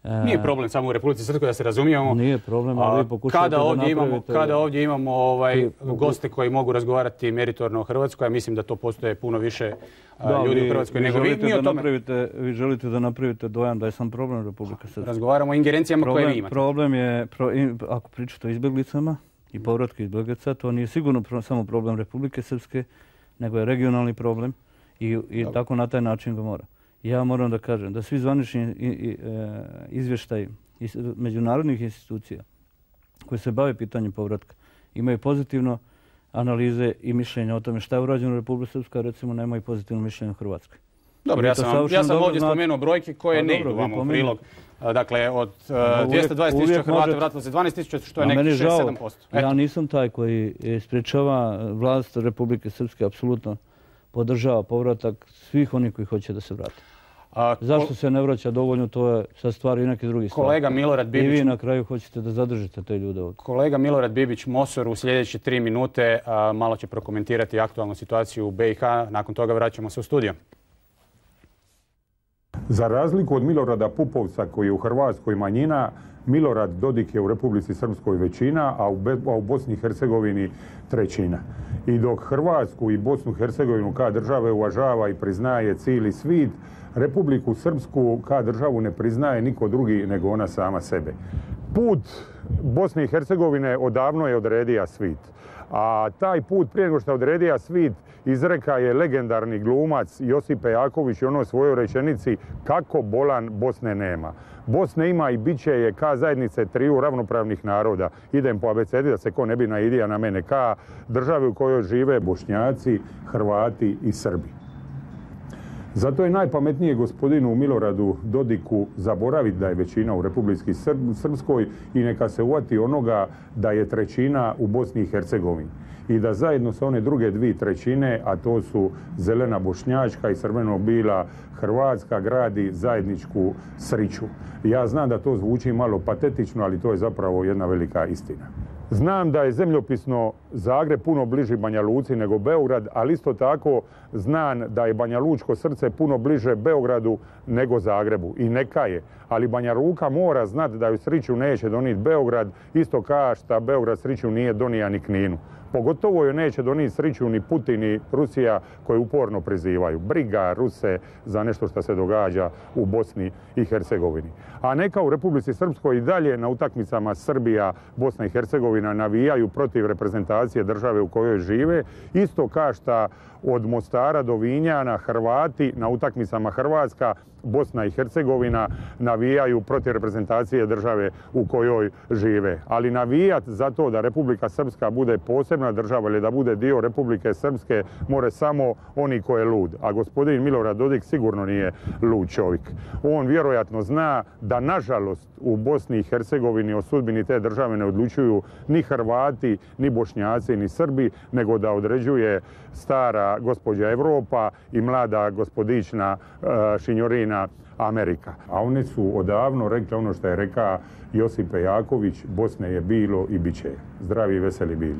Nije problem samo u Republici Srpskoj, da se razumijemo. Nije problem, ali vi pokušajte da napravite... Kada ovdje imamo goste koji mogu razgovarati meritorno o Hrvatskoj, ja mislim da to postoje puno više ljudi u Hrvatskoj nego vi. Vi želite da napravite dojam da je sam problem Republike Srpske. Razgovaramo o ingerencijama koje vi imate. Problem je, ako pričate o izbjeglicama i povratku izbjeglica, to nije sigurno samo problem Republike Srpske, nego je regionalni problem i tako na taj način ga mora. Ja moram da kažem da svi zvanični izvještaji međunarodnih institucija koje se bave pitanjem povratka imaju pozitivno analize i mišljenja o tome šta je urađeno u Republici Srpskoj, recimo nemaju pozitivno mišljenje u Hrvatskoj. Dobro, ja sam ovdje spomenuo brojke koje ne idu vam u prilog. Dakle, od dvjesto dvadeset tisuća Hrvata vratilo se dvanaest tisuća, što je nekih šest do sedam posto. Ja nisam taj koji sprječava vlast Republike Srpske, apsolutno podržava povratak svih onih koji hoće da se vrate. Zašto se ne vraća dovoljno, to je sa stvari i neke drugi stvari. Kolega Milorad Bibić... I vi na kraju hoćete da zadržite te ljude ovdje. Kolega Milorad Bibić Mosor u sljedeće tri minute malo će prokomentirati aktualnu situaciju u B i H. Nakon toga vraćamo se u studio. Za razliku od Milorada Pupovca koji je u Hrvatskoj manjina, Milorad Dodik je u Republici Srpskoj većina, a u Bosni i Hercegovini trećina. I dok Hrvatsku i Bosnu i Hercegovinu kao države uvažava i priznaje cijeli svit, Republiku Srpsku kao državu ne priznaje niko drugi nego ona sama sebe. Put Bosne i Hercegovine odavno je odredija svit. A taj put prije nego što je odredija svit izreka je legendarni glumac Josipe Jaković i ono svojoj rečenici kako bolan Bosne nema. Bosne ima i bit će je ka zajednice triju ravnopravnih naroda. Idem po abecedi da se ko ne bi naidija na mene. Ka države u kojoj žive Bošnjaci, Hrvati i Srbi. Zato je najpametnije gospodinu Miloradu Dodiku zaboraviti da je većina u Republici Srpskoj i neka se uvati onoga da je trećina u Bosni i Hercegovini. I da zajedno sa one druge dvije trećine, a to su zelena bošnjačka i crveno-bila Hrvatska, gradi zajedničku sriću. Ja znam da to zvuči malo patetično, ali to je zapravo jedna velika istina. Znam da je zemljopisno Zagreb puno bliži Banja Luci nego Beograd, ali isto tako znam da je Banja Lučko srce puno bliže Beogradu nego Zagrebu. I neka je. Ali Banja Luka mora znati da ju sriću neće donijeti Beograd, isto kao što Beograd sriću nije donija ni Kninu. Pogotovo joj neće donijeti sriću ni Putin ni Rusija koje uporno prizivaju. Briga Ruse za nešto što se događa u Bosni i Hercegovini. A neka u Republici Srpskoj i dalje na utakmicama Srbija, Bosna i Hercegovina navijaju protiv reprezentacije države u kojoj žive. Isto kao što od Mostara do Vinjana Hrvati na utakmicama Hrvatska, Bosna i Hercegovina navijaju protiv reprezentacije države u kojoj žive. Ali navijat za to da Republika Srpska bude posebna država ili da bude dio Republike Srpske more samo oni ko je lud. A gospodin Milorad Dodik sigurno nije lud čovjek. On vjerojatno zna da nažalost u Bosni i Hercegovini o sudbini te države ne odlučuju ni Hrvati, ni Bošnjaci, ni Srbi, nego da određuje stara gospođa Evropa i mlada gospodična uh, šinjorina Amerika. A one su odavno rekli ono što je rekao Josipe Jaković, Bosne je bilo i bit će. Zdravi i veseli bili.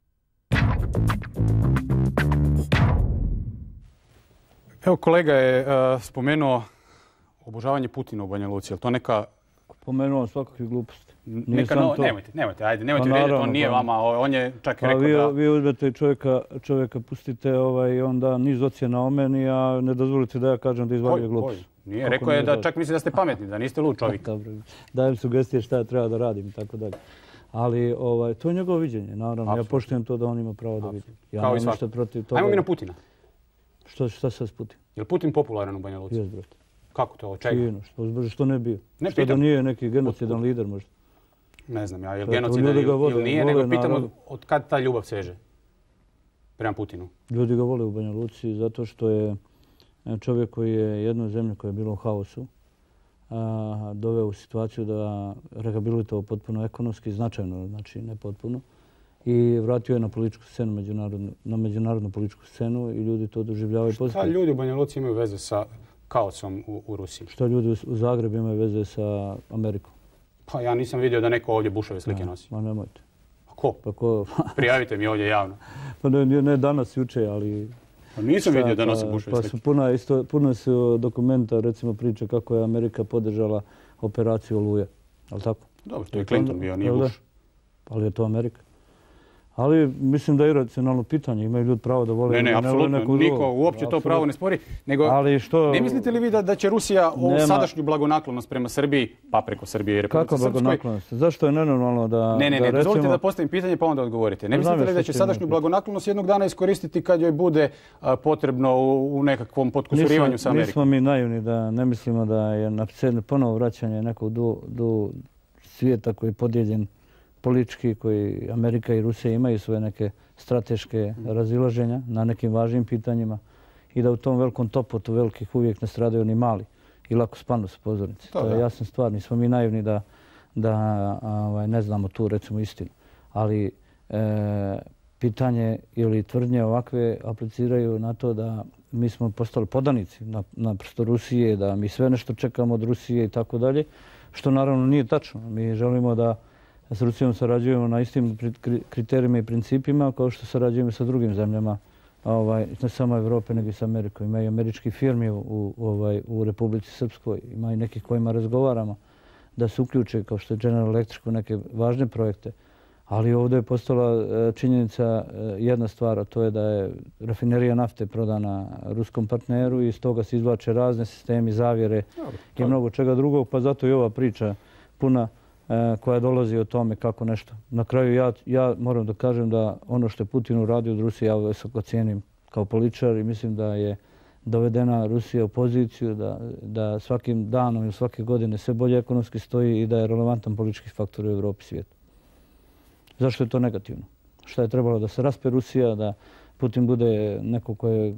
Evo, kolega je uh, spomenuo obožavanje Putina u Banja Luci. Je li to neka... Pomenuo svakakve gluposti. Neka, no, to... Nemojte, nemojte, ajde, nemojte pa, reći, on nije pa, vama, on je čak pa, rekao vi, da... Vi uzmete čovjeka, čovjeka pustite ovaj, onda niz ocjena o meni, a ne dozvolite da ja kažem da izvalio glupost. Nije, kako rekao je da čak misli da ste pametni, da niste lud čovjek. Dobro, dajem sugestije šta ja treba da radim i tako dalje. Ali ovaj, to je njegovo viđenje, naravno. Absolut. Ja poštujem to da on ima pravo da vidi. Ja kao i svako. Protiv toga. Ajmo mi na Putina. Što, šta sad s Putin? Je li Putin popularan u Banja Luci? Jes, brate. Kako to? Od čega? Čino, što, što ne bio? Ne što pitam. Da nije neki genocidan lider možda? Ne znam ja, je li genocidan ili nije, nego pitamo od, od kad ta ljubav seže prema Putinu. Ljudi ga vole u Banja Luci zato što je čovjek koji je jednu zemlju koja je bila u haosu a, doveo u situaciju da rehabilitovao potpuno ekonomski, značajno, znači ne potpuno, i vratio je na političku scenu, međunarodnu, na međunarodnu političku scenu i ljudi to doživljavaju pozitivno. Šta ljudi u Banja Luci imaju veze sa kaosom u, u Rusiji? Šta ljudi u Zagrebu imaju veze sa Amerikom? Pa ja nisam vidio da neko ovdje Bušove slike ne, nosi. Ma nemojte. A ko? Pa ko? Prijavite mi ovdje javno. Pa ne, ne danas, juče, ali... Pa nisam šta, vidio da nosi Bušove pa slike. Puno, isto, puno su dokumenta, recimo priče kako je Amerika podržala operaciju Oluja. Ali tako? Dobro, to je Clinton bio, nije Bush. Ali je to Amerika. Ali mislim da je iracionalno pitanje. Imaju ljudi pravo da vole... Ne, ne, apsolutno. Niko uopće to pravo ne spori. Nego, ali što... ne mislite li vi da, da će Rusija ovu sadašnju blagonaklonost prema Srbiji, pa preko Srbije i Republike Srpskoj... Kakva blagonaklonost? Zašto je nenormalno da... Ne, ne, ne, da dozvolite recimo... da postavim pitanje pa onda odgovorite. Ne mislite li da će sadašnju blagonaklonost jednog dana iskoristiti kad joj bude a, potrebno u, u nekakvom potkusurivanju sa Amerikom? Nismo mi naivni da ne mislimo da je na ponovo vraćanje nekog do, do svijeta koji je podijeljen politički, koji Amerika i Rusija imaju svoje neke strateške razilaženja na nekim važnim pitanjima i da u tom velikom topotu velikih uvijek ne stradaju ni mali i lako spanu sa pozornice. To, to je jasna stvar. Nismo mi naivni da, da ovaj, ne znamo tu recimo istinu. Ali e, pitanje ili tvrdnje ovakve apliciraju na to da mi smo postali podanici na, naprosto Rusije, da mi sve nešto čekamo od Rusije i tako dalje, što naravno nije tačno. Mi želimo da s Rusijom sarađujemo na istim kriterijima i principima kao što sarađujemo sa drugim zemljama, ovaj, ne samo Evrope, nego i sa Amerikom. Ima i američki firmi u, u, ovaj, u Republici Srpskoj, ima i nekih kojima razgovaramo da se uključe kao što je General Electric u neke važne projekte. Ali ovdje je postala činjenica jedna stvar, a to je da je rafinerija nafte prodana ruskom partneru i iz toga se izvlače razne sistemi, zavjere i mnogo čega drugog, pa zato i ova priča puna koja dolazi o tome kako nešto. Na kraju ja, ja moram da kažem da ono što je Putin uradio od Rusije, ja visoko cijenim kao političar i mislim da je dovedena Rusija u poziciju da, da svakim danom i svake godine sve bolje ekonomski stoji i da je relevantan politički faktor u Evropi i svijetu. Zašto je to negativno? Šta je trebalo da se raspe Rusija, da Putin bude neko ko je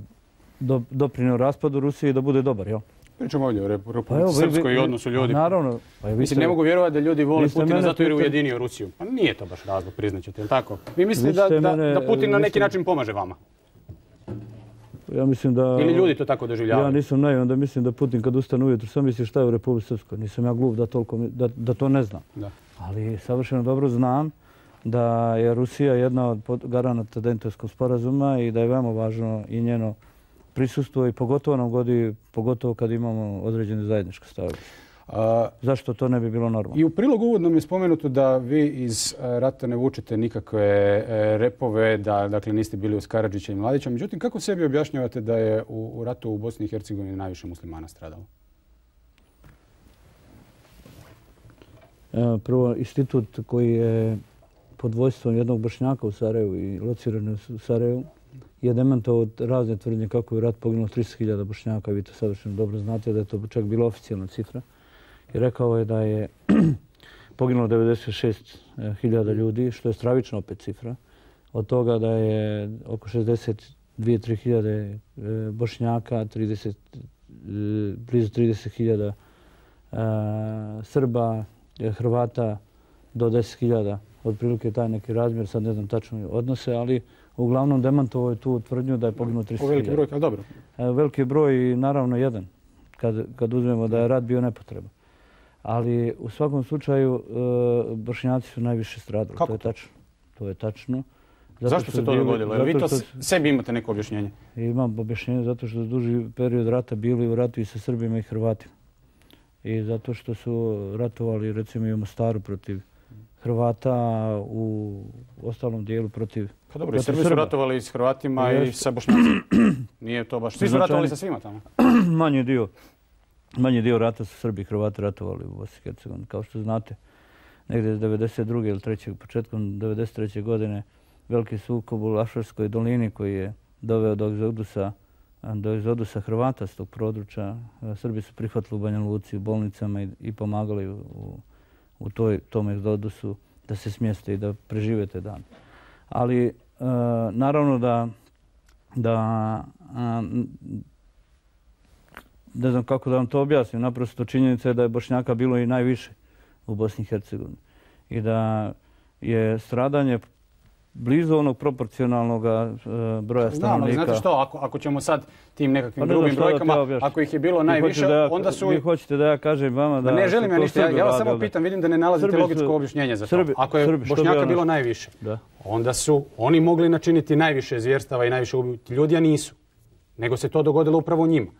do, doprinio raspadu Rusije i da bude dobar, jel? Pričamo ovdje o Republici pa Srpskoj i odnosu ljudi. Naravno. Pa Mislim, ne mogu vjerovati da ljudi vole Putina zato jer je ujedinio Rusiju. Pa nije to baš razlog, priznaćete, jel tako? Vi mislite da, da, mene, da Putin na neki način pomaže vama? Ja mislim da... Ili ljudi to tako doživljavaju? Ja nisam naivan da mislim da Putin kad ustane ujutro sam misli šta je u Republici Srpskoj. Nisam ja glup da, toliko, da, da to ne znam. Da. Ali savršeno dobro znam da je Rusija jedna od garanata Daytonskog sporazuma i da je veoma važno i njeno prisustvo i pogotovo nam godi, pogotovo kad imamo određene zajedničke stavove. Zašto to ne bi bilo normalno? I u prilogu uvodnom je spomenuto da vi iz rata ne vučete nikakve repove, da dakle, niste bili uz Karadžića i Mladića. Međutim, kako sebi objašnjavate da je u, u ratu u Bosni i Hercegovini najviše muslimana stradalo? Prvo, institut koji je pod vojstvom jednog Bošnjaka u Sarajevu i lociran u Sarajevu je demantovao razne tvrdnje kako je u rat poginulo tristo hiljada Bošnjaka. Vi to savršeno dobro znate da je to čak bila oficijalna cifra. I rekao je da je poginulo devedeset šest hiljada ljudi, što je stravična opet cifra. Od toga da je oko šezdeset dvije do tri hiljade Bošnjaka, trideset, blizu trideset hiljada Srba, Hrvata do deset hiljada. Otprilike taj neki razmjer, sad ne znam tačno odnose, ali uglavnom demantovao je tu tvrdnju da je poginulo tristo hiljada. Veliki broj, ali dobro. Veliki broj i naravno jedan, kad, kad uzmemo da je rat bio nepotreban. Ali u svakom slučaju Bošnjaci su najviše stradali. Kako? To je tačno. To je tačno. Zato Zašto se to bili, dogodilo? Jer vi to što, sebi imate neko objašnjenje? Imam objašnjenje zato što su duži period rata bili u ratu i sa Srbima i Hrvatima. I zato što su ratovali recimo i u Mostaru protiv Hrvata, u ostalom dijelu protiv Pa dobro, i Srbi su ratovali s Hrvatima i sa Bošnjacima. Nije to baš. Svi su ratovali sa svima tamo. Manji dio. Manji dio rata su Srbi i Hrvati ratovali u Bosni i Hercegovini. Kao što znate, negdje iz devedeset druge ili trećeg početkom devedeset treće godine veliki sukob u Lašarskoj dolini koji je doveo do egzodusa, do egzodusa Hrvata s tog područja. Srbi su prihvatili u Banja Luci, u bolnicama i, i pomagali u, u toj, tom egzodusu da se smjeste i da prežive te dan. Ali e, naravno da, da a, ne znam kako da vam to objasnim. Naprosto činjenica je da je Bošnjaka bilo i najviše u Bosni i Hercegovini. I da je stradanje blizu onog proporcionalnog broja stanovnika. Znam, znate što, ako, ako ćemo sad tim nekakvim pa drugim brojkama, ako ih je bilo najviše, da ja, onda su... Vi hoćete da ja kažem vama da... Ne želim ja ništa, ja, ja vas samo pitam, vidim da ne nalazite Srbi logičko su, objašnjenje za to. Srbi, ako je Srbi, Bošnjaka bilo najviše, da. Onda su oni mogli načiniti najviše zvjerstava i najviše ubiti ljudi, a nisu. Nego se to dogodilo upravo njima.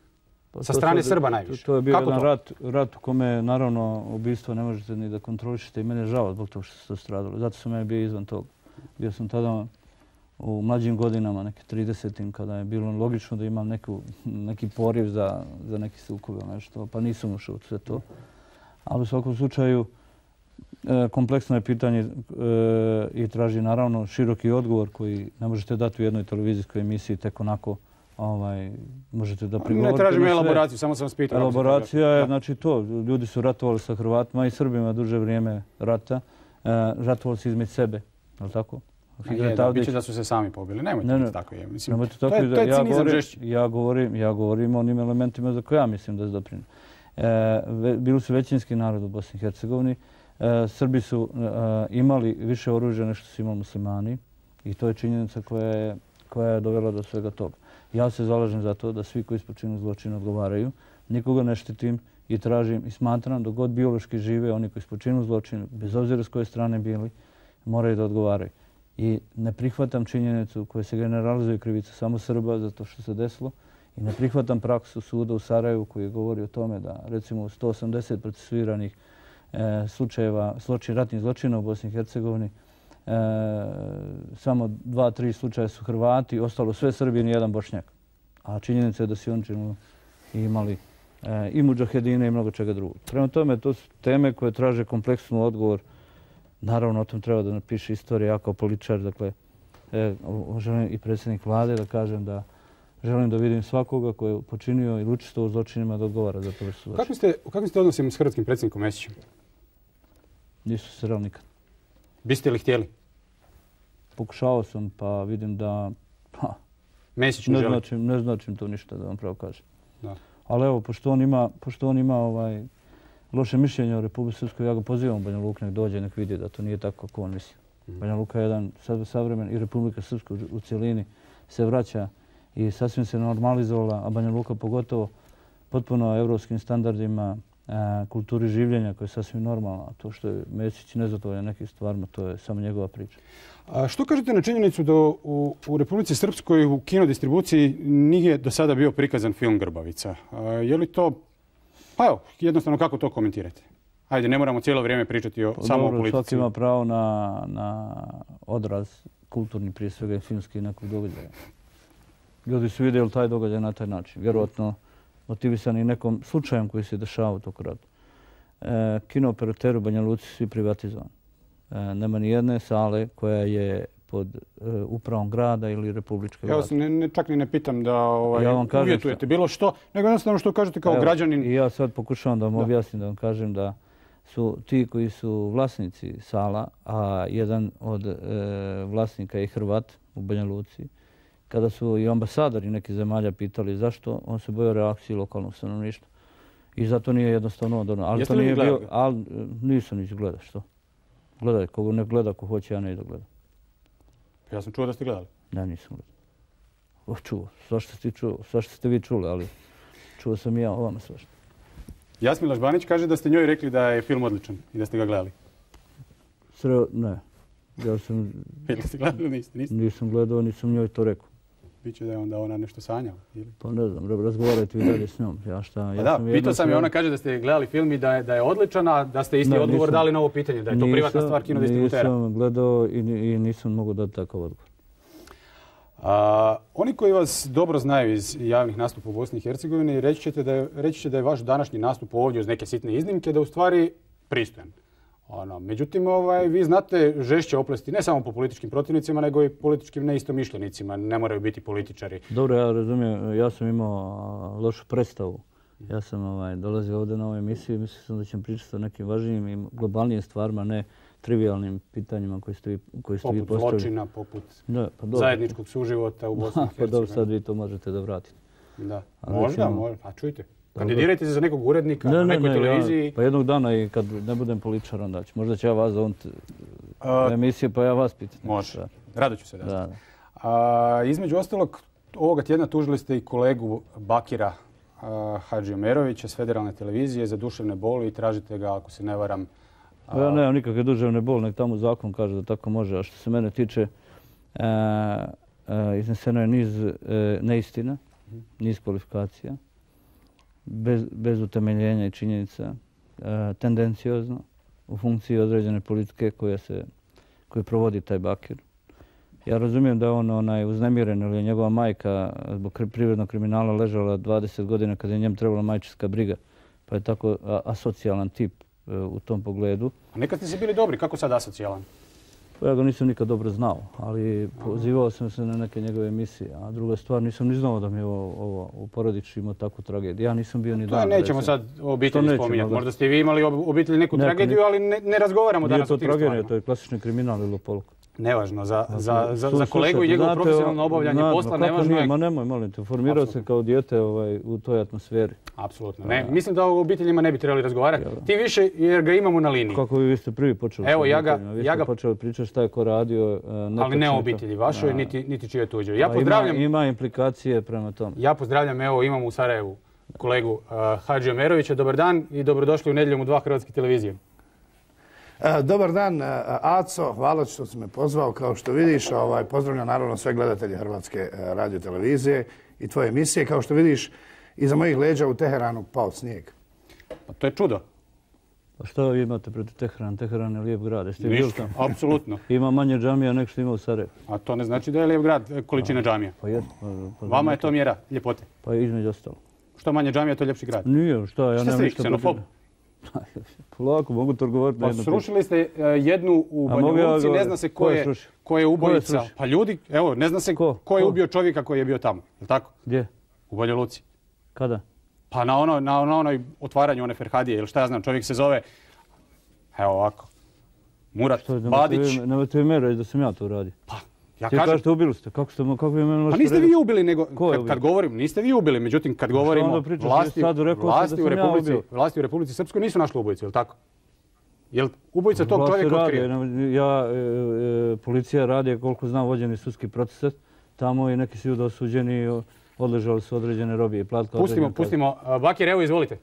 Sa strane Srba najviše. To je bio jedan rat, rat u kome, naravno, ubistvo ne možete ni da kontrolišete i mene je žao zbog toga što se to stradalo. Zato sam ja bio izvan toga. Bio sam tada u mlađim godinama, neke tridesetim, kada je bilo logično da imam neku, neki poriv za, za neki sukob ili nešto, pa nisam ušao u sve to. Ali u svakom slučaju, e, kompleksno je pitanje e, i traži naravno široki odgovor koji ne možete dati u jednoj televizijskoj emisiji tek onako. Ovaj, možete da prigovorite. Ne tražim elaboraciju, samo sam vas pitao. Elaboracija je, znači to, ljudi su ratovali sa Hrvatima i Srbima duže vrijeme rata. E, ratovali su između sebe, je li tako? Je, da, biće da su se sami pobili. Nemojte ne, ne, tako je. Mislim, nemojte tako to je, da, to je ja, govorim, žešći. ja, govorim, ja govorim o onim elementima za koje ja mislim da je doprinu. E, bili su većinski narod u Bosni i Hercegovini. E, Srbi su e, imali više oružja nego što su imali muslimani i to je činjenica koja je, koja je dovela do svega toga. Ja se zalažem za to da svi koji počinu zločin odgovaraju. Nikoga ne štitim i tražim i smatram da god biološki žive, oni koji počinu zločin, bez obzira s koje strane bili, moraju da odgovaraju. I ne prihvatam činjenicu koje se generalizuje krivica samo Srba za to što se desilo i ne prihvatam praksu suda u Sarajevu koji govori o tome da recimo u sto osamdeset procesuiranih e, slučajeva zločin, ratnih zločina u Bosni i Hercegovini e, samo dva, tri slučaja su Hrvati, ostalo sve Srbi, ni jedan Bošnjak. A činjenica je da su oni imali e, i mudžahedine i mnogo čega drugog. Prema tome, to su teme koje traže kompleksnu odgovor. Naravno, o tom treba da napiše istorija, ja kao političar, dakle, e, želim i predsjednik vlade da kažem da želim da vidim svakoga koji je počinio ili učestvovao u zločinima da odgovara za to što su zločini. Ste, u kakvim ste odnosima s hrvatskim predsjednikom Mesićem? Nisu se sreli nikad. Biste li htjeli? Pokušao sam, pa vidim da... Pa, Mesić ne, ne želi? Značim, ne značim to ništa, da vam pravo kažem. Da. Ali evo, pošto on ima, pošto on ima ovaj, loše mišljenje o Republici Srpskoj, ja ga pozivam u Banja Luku, nek dođe, nek vidi da to nije tako kako on misli. Mm. Banja Luka je jedan savremen i Republika Srpska u cijelini se vraća i sasvim se normalizovala, a Banja Luka pogotovo potpuno evropskim standardima e, kulturi življenja koja je sasvim normalna. A to što je Mesić nezadovoljan nekim stvarima, to je samo njegova priča. A što kažete na činjenicu da u, u Republici Srpskoj u kinodistribuciji nije do sada bio prikazan film Grbavica? A, je li to... Pa evo, jednostavno kako to komentirate? Ajde, ne moramo cijelo vrijeme pričati o, pa, samo dobro, o politici. Svaki ima pravo na, na odraz kulturni, prije svega i filmski nekog događaja. Ljudi su vidjeli taj događaj na taj način. Vjerojatno motivisani nekom slučajem koji se dešava u tog radu. E, kino operateru Banja Luci su svi privatizovani. E, nema ni jedne sale koja je pod e, upravom grada ili republičke vlade. Ja vas ne, ne, čak ni ne pitam da ovaj, ja vam uvjetujete što... bilo što, nego jednostavno što kažete kao Evo, građanin. I ja sad pokušavam da vam da. objasnim, da vam kažem da su ti koji su vlasnici sala, a jedan od e, vlasnika je Hrvat u Banja Luci, kada su i ambasadori nekih zemalja pitali zašto, on se bojao reakcije lokalnog stanovništva. I zato nije jednostavno odorno. Ali Jeste to nije bio, ali nisam nić gleda, što? Gledaj, kogo ne gleda, ko hoće, ja ne idu gleda. Ja sam čuo da ste gledali. Ne, nisam gledao. O, čuo, svašta ste, čuo, svašta ste vi čuli, ali čuo sam i ja o vama svašta. Jasmin Lažbanić kaže da ste njoj rekli da je film odličan i da ste ga gledali. Sre, ne. Ja sam... Jeste ste gledali ili niste? niste? Nisam gledao, nisam njoj to rekao. Biće da je onda ona nešto sanjala, ili? Pa ne znam, razgovarajte vi dalje s njom. Ja šta, ja da, sam pitao sam i ona kaže da ste gledali film i da je, da je odličan, a da ste isti ne, odgovor nisam, dali na ovo pitanje, da je to nisam, privatna stvar kinodistributera. Nisam gledao i, i nisam mogu dati takav odgovor. A, oni koji vas dobro znaju iz javnih nastupa u Bosni i Hercegovini, reći ćete da je, reći će da je vaš današnji nastup ovdje uz neke sitne iznimke, da u stvari pristojan. Ono, međutim, ovaj, vi znate žešće oplesti ne samo po političkim protivnicima, nego i političkim neistomišljenicima. Ne moraju biti političari. Dobro, ja razumijem. Ja sam imao lošu predstavu. Ja sam ovaj, dolazio ovdje na ovu emisiju i mislio sam da ćem pričati o nekim važnijim i globalnijim stvarima, ne trivialnim pitanjima koje ste vi, koje ste vi postavili. Poput zločina, poput da, pa zajedničkog suživota u Bosni i Hercegovini. Pa dobro, sad vi to možete da vratite. Da, možda, možda. A čujte. Kandidirajte se za nekog urednika ne, na nekoj ne, televiziji. Ja, pa jednog dana i kad ne budem političar, onda ću. Možda će ja vas zovniti uh, emisiju, pa ja vas pitati. Može. Rado ću se da. da, da. A, između ostalog, ovoga tjedna tužili ste i kolegu Bakira uh, Hadžiomerovića s federalne televizije za duševne boli i tražite ga, ako se ne varam... Uh, pa ja nemam nikakve duševne boli, nek tamo zakon kaže da tako može. A što se mene tiče, uh, uh, izneseno je niz uh, neistina, niz kvalifikacija. bez, bez utemeljenja i činjenica, tendencijozno u funkciji određene politike koje se koje provodi taj Bakir. Ja razumijem da je on onaj uznemiren, ili je njegova majka zbog privrednog kriminala ležala dvadeset godina kada je njem trebala majčinska briga, pa je tako asocijalan tip u tom pogledu. A nekad ste se bili dobri, kako sad asocijalan? Ja ga nisam nikad dobro znao, ali pozivao sam se na neke njegove emisije. A druga stvar, nisam ni znao da mi je ovo, ovo u porodici imao takvu tragediju. Ja nisam bio ni dan. To nećemo sad obitelji spominjati. Možda ste vi imali obitelji neku tragediju, ali ne, ne razgovaramo danas o tim stvarima. Nije to tragedija, to je klasični kriminal ili lopoluk. Nevažno, za, za, za, za kolegu i njegovo profesionalno obavljanje posla nevažno je... Ma nemoj, molim te, formirao se kao dijete ovaj, u toj atmosferi. Apsolutno. Ne, mislim da o obiteljima ne bi trebali razgovarati. Ti više jer ga imamo na liniji. Kako vi ste prvi počeli? Evo, ja ga... Vi ste počeli pričati šta je ko radio. Ali ne o obitelji vašoj, niti, niti čije tuđe. Ja pozdravljam... Ima, ima implikacije prema tome. Ja pozdravljam, evo, imam u Sarajevu kolegu uh, Hadži Omerovića. Dobar dan i dobrodošli u Nedjeljom u dva Hrvatske televizije. Dobar dan, Aco, hvala što si me pozvao. Kao što vidiš, ovaj, pozdravljam naravno sve gledatelje Hrvatske radiotelevizije i tvoje emisije. Kao što vidiš, iza mojih leđa u Teheranu pao snijeg. Pa to je čudo. A što vi imate protiv Teherana? Teheran je lijep grad. Jeste Ništa, apsolutno. Ima manje džamija nego što ima u Sarajevu. A to ne znači da je lijep grad količina džamija. Pa je. Pa, pa, Vama je to mjera ljepote. Pa je između ostalo. Što manje džamija, to ljepši grad. Nije, šta? Ja šta ste vi, ksenofob? Polako, mogu to odgovoriti. Pa srušili ste jednu u Banja Luci, ne zna se ko je, ko je ubojica. Pa ljudi, evo, ne zna se ko, ko je ubio čovjeka koji je bio tamo. Je tako? Gdje? U Banja Luci. Kada? Pa na, ono, na, na onoj otvaranju one Ferhadije, ili šta ja znam, čovjek se zove, evo ovako, Murat što, Badić. Nemojte vi me reći da sam ja to uradio. Pa, ja Ti kažem... kažete ubili ste, kako ste, kako vi mene... Pa niste vi ubili, nego kad, kad govorim, niste vi ubili, međutim kad govorimo vlasti, vlasti, u Republici, vlasti u Republici Srpskoj nisu našli ubojicu, je li tako? Je li ubojica tog čovjeka otkrije? Ja, e, e, policija radi, koliko znam, vođeni sudski proces, tamo i neki su ljudi osuđeni, odležali su određene robije. Platka pustimo, pustimo. Bakir, evo izvolite.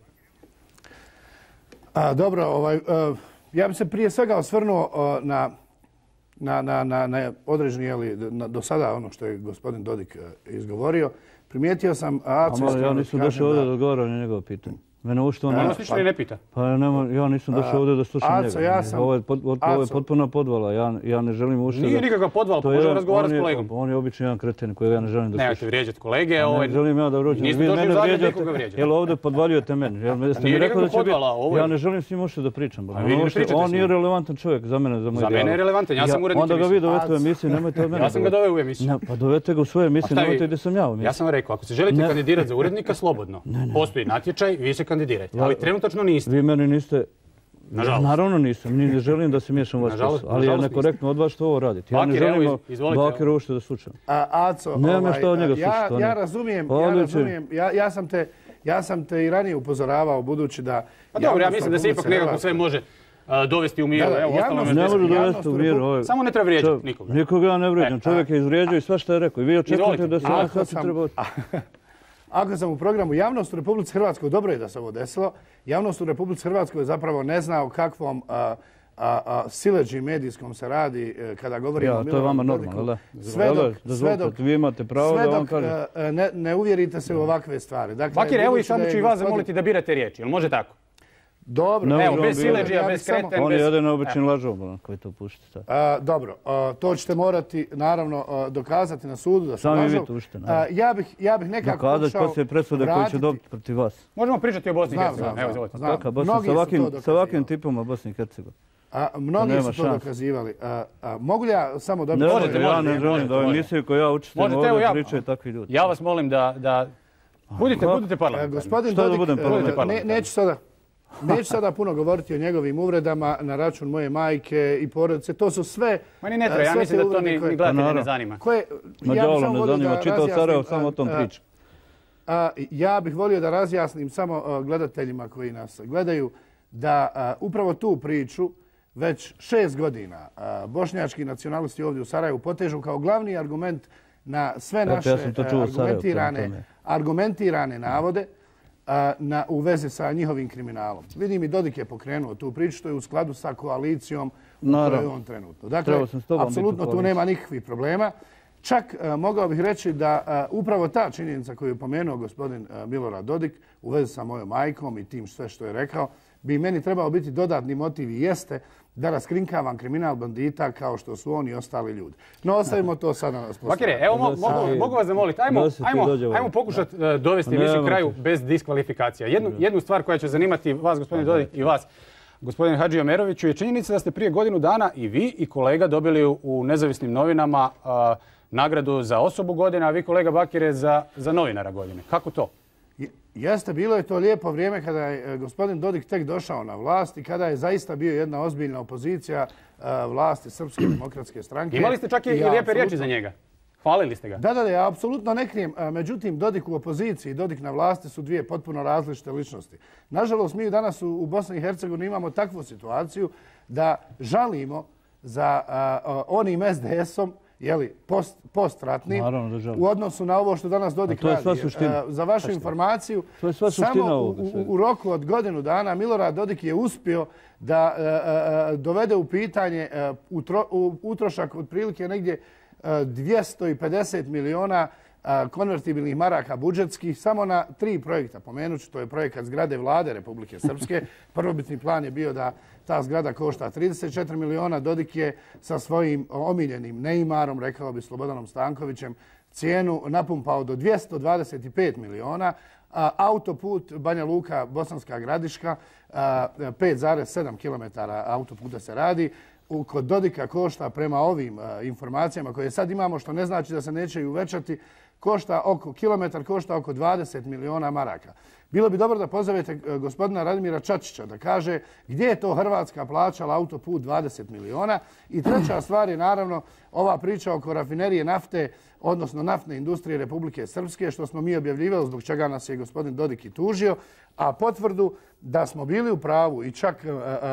A, dobro, ovaj, uh, ja bih se prije svega osvrnuo uh, na Na, na, na, na određeni, jeli, na, do sada ono što je gospodin Dodik uh, izgovorio. Primijetio sam... Aco, ja nisam došao ovdje da odgovaram na njegovo pitanje. Mene uopšte on... On vas ništa ni ne pita. Pa nema, ja nisam došao ovdje da slušam Aco, njega. Ja sam, ovo, je, ovo je potpuno podvala. Ja, ja ne želim uopšte da... Nije nikakva podvala, pa možemo razgovarati s kolegom. On je običan jedan kreten kojeg ja ne želim da slušam. Nemojte vrijeđati kolege. Ne ovaj... želim ja da vrođam. Niste došli u Zagreb nikoga vrijeđati. Jel ovdje podvaljujete meni? Jel ste mi rekao da će biti... Ja ne želim s njim uopšte da pričam. On nije relevantan čovjek za mene, za moj dijalog. Za mene je relevantan, ja sam urednik emisije. Onda ga vi dovete u emisiju, nemojte od mene. Ja sam ga doveo u emisiju. Pa dovete ga u svoju emisiju, nemojte gdje sam ja u emisiju. Ja sam rekao, ako se želite kandidirati za urednika, slobodno. Postoji natječaj, vi se kandidirajte. Ali trenutačno niste. Vi meni niste... Nažalost. Naravno nisam, ni ne želim da se miješam u vaš posao, ali je nekorektno od vas što ovo radite. Ja ne želim Bakira uopšte da slučam. Aco, nema šta od njega slušati. Ja razumijem, ja razumijem, ja sam te... Ja sam te i ranije upozoravao, budući da... Pa dobro, ja mislim da se ipak nekako sve može dovesti u miru. Evo, ostalo ne može dovesti u miru. Samo ne treba vrijeđati nikoga. Nikoga ja ne vrijeđam. Čovjek je izvrijeđao i sva što je rekao. I vi očekujete da se na svaci treba... Ako sam u programu Javnost u Republici Hrvatskoj, dobro je da se ovo desilo, Javnost u Republici Hrvatskoj zapravo ne zna o kakvom a, a, a, sileđi medijskom se radi kada govorimo ja, o Miloradu to je vama normalno, da? Sve dok, sve dok, vi imate pravo da vam kažem. Ne, ne uvjerite se u ovakve stvari. Dakle, Bakir, evo i samo ću i vas zamoliti da birate riječi, jel može tako? Dobro. Evo, bez sileđija, bez kreten, on je jedan obični lažov koji to pušta. A, dobro, a, to ćete morati naravno a, dokazati na sudu da su lažov. Sami vi tužite. Ja bih, ja bih nekako pokušao vratiti... Dokazati poslije presude koji će dobiti protiv vas. Možemo pričati o Bosni i Hercegovini. Evo, izvolite. Znam, sa ovakvim, sa ovakvim tipom Bosni i Hercegovini. A, mnogi su to dokazivali. A, a, mogu li ja samo dobiti... Ne možete, ja ne želim da emisiju koju ja učestvim ovdje pričaju takvi ljudi. Ja vas molim da... da... Budite, budite parlamentarni. Gospodin Dodik, neću sada... Neću sada puno govoriti o njegovim uvredama na račun moje majke i porodice. To su sve... Mani ne treba, ja mislim da to ni gledatelje ne zanima. Koje, Ma ja dovoljno ne zanima, čitao Sarajevo samo o tom priču. Ja bih volio da razjasnim samo gledateljima koji nas gledaju da a, upravo tu priču već šest godina a, bošnjački nacionalisti ovdje u Sarajevu potežu kao glavni argument na sve naše ja argumentirane, argumentirane navode Na, u vezi sa njihovim kriminalom. Vidim i Dodik je pokrenuo tu priču, što je u skladu sa koalicijom u kojoj je on trenutno. Dakle, apsolutno tu nema nikakvih problema. Čak mogao bih reći da upravo ta činjenica koju je pomenuo gospodin Milorad Dodik u vezi sa mojom majkom i tim sve što je rekao, bi meni trebao biti dodatni motiv i jeste da raskrinkavam kriminal bandita kao što su oni i ostali ljudi. No, ostavimo to sada na nas postavljati. Bakire, evo mogu, mogu vas zamoliti. Ajmo, ajmo, ajmo pokušati dovesti emisiju kraju bez diskvalifikacija. Jednu, jednu stvar koja će zanimati vas, gospodine Dodik, i vas, gospodine Hadži Omeroviću, je činjenica da ste prije godinu dana i vi i kolega dobili u nezavisnim novinama uh, nagradu za osobu godine, a vi, kolega Bakire, za, za novinara godine. Kako to? Jeste, bilo je to lijepo vrijeme kada je gospodin Dodik tek došao na vlast i kada je zaista bio jedna ozbiljna opozicija vlasti Srpske demokratske stranke. Imali ste čak i lijepe riječi za njega. Hvalili ste ga. Da, da, da, ja apsolutno ne krijem. Međutim, Dodik u opoziciji i Dodik na vlasti su dvije potpuno različite ličnosti. Nažalost, mi danas u Bosni i Hercegovini imamo takvu situaciju da žalimo za onim es de esom, jeli, post, postratnim, u odnosu na ovo što danas Dodik radi. Za vašu informaciju, samo u, u, u roku od godinu dana Milorad Dodik je uspio da uh, dovede u pitanje uh, utro, u, utrošak otprilike negdje uh, dvjesto pedeset miliona uh, konvertibilnih maraka budžetskih samo na tri projekta. Pomenuću, to je projekat zgrade vlade Republike Srpske. Prvobitni plan je bio da ta zgrada košta trideset četiri miliona. Dodik je sa svojim omiljenim Neymarom, rekao bi Slobodanom Stankovićem, cijenu napumpao do dvjesto dvadeset pet miliona. Autoput Banja Luka, Bosanska Gradiška, pet zarez sedam kilometara autoputa se radi. Kod Dodika košta prema ovim informacijama koje sad imamo, što ne znači da se neće i uvećati, košta oko, kilometar košta oko dvadeset miliona maraka. Bilo bi dobro da pozovete gospodina Radimira Čačića da kaže gdje je to Hrvatska plaćala autoput dvadeset miliona. I treća stvar je naravno ova priča oko rafinerije nafte, odnosno naftne industrije Republike Srpske, što smo mi objavljivali, zbog čega nas je gospodin Dodik i tužio, a potvrdu da smo bili u pravu i čak,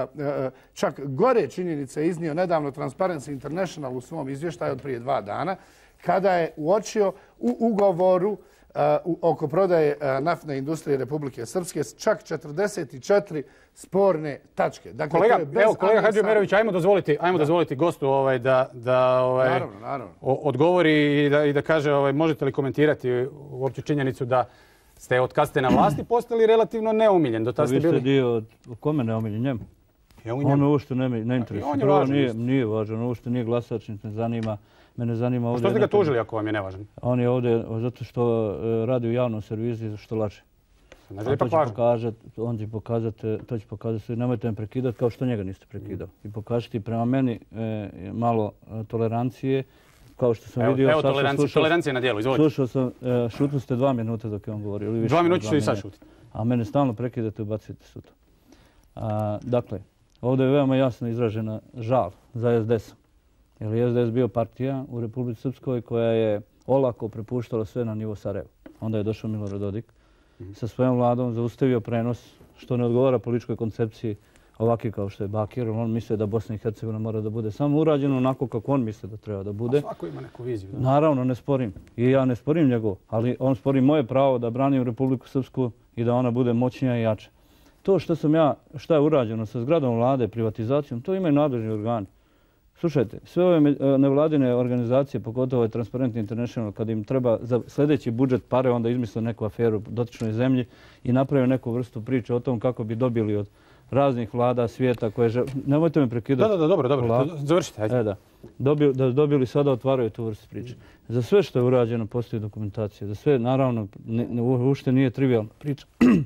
čak gore činjenice iznio nedavno Transparency International u svom izvještaju od prije dva dana, kada je uočio u ugovoru Uh, oko prodaje uh, naftne industrije Republike Srpske čak četrdeset četiri sporne tačke. Dakle, kolega, evo, kolega Hadži Omerović, ajmo dozvoliti, ajmo da. dozvoliti gostu ovaj, da, da ovaj, naravno, naravno. odgovori i da, i da kaže ovaj, možete li komentirati uopće činjenicu da ste od kad ste na vlasti postali relativno neumiljen. Do tad ste vi ste bili... dio od kome neumiljen? Njemu. Ja, on uopšte ne, ne interesuje. On je važan, nije, nije važan, on uopšte nije glasač, ne zanima. Mene zanima ovdje... Što ste ga tužili ako vam je nevažan? On je ovdje zato što radi u javnom servisu, što laže. On, to će pokazati, on će pokazati, to će pokazati, nemojte me prekidati kao što njega niste prekidao. I pokažiti prema meni e, malo tolerancije, kao što sam evo, vidio... Evo tolerancija, tolerancija na dijelu, izvolite. Slušao sam, e, šutili ste dva minuta dok je on govorio. Dva minuta ću i sad šutiti. A mene stalno prekidate i ubacujete su to. A, dakle, ovdje je veoma jasno izražena žal za es de esom. Jer je es de es bio partija u Republici Srpskoj koja je olako prepuštala sve na nivo Sarajeva. Onda je došao Milorad Dodik mm-hmm. sa svojom vladom, zaustavio prenos što ne odgovara političkoj koncepciji ovakvi kao što je Bakir. On misle da Bosna i Hercegovina mora da bude samo urađeno onako kako on misle da treba da bude. A svako ima neku viziju. Da? Naravno, ne sporim. I ja ne sporim njegov, ali on spori moje pravo da branim Republiku Srpsku i da ona bude moćnija i jača. To što sam ja, šta je urađeno sa zgradom vlade, privatizacijom, to imaju nadležni organi. Slušajte, sve ove nevladine organizacije, pogotovo je Transparency International, kad im treba za sljedeći budžet pare, onda izmisle neku aferu dotičnoj zemlji i naprave neku vrstu priče o tom kako bi dobili od raznih vlada svijeta koje žele... Nemojte me prekidati. Da, da, dobro, dobro. Završite. E, da. Dobili, da dobili sada otvaraju tu vrstu priče. Za sve što je urađeno postoji dokumentacija. Za sve, naravno, ne, ne, uopšte nije trivialna priča.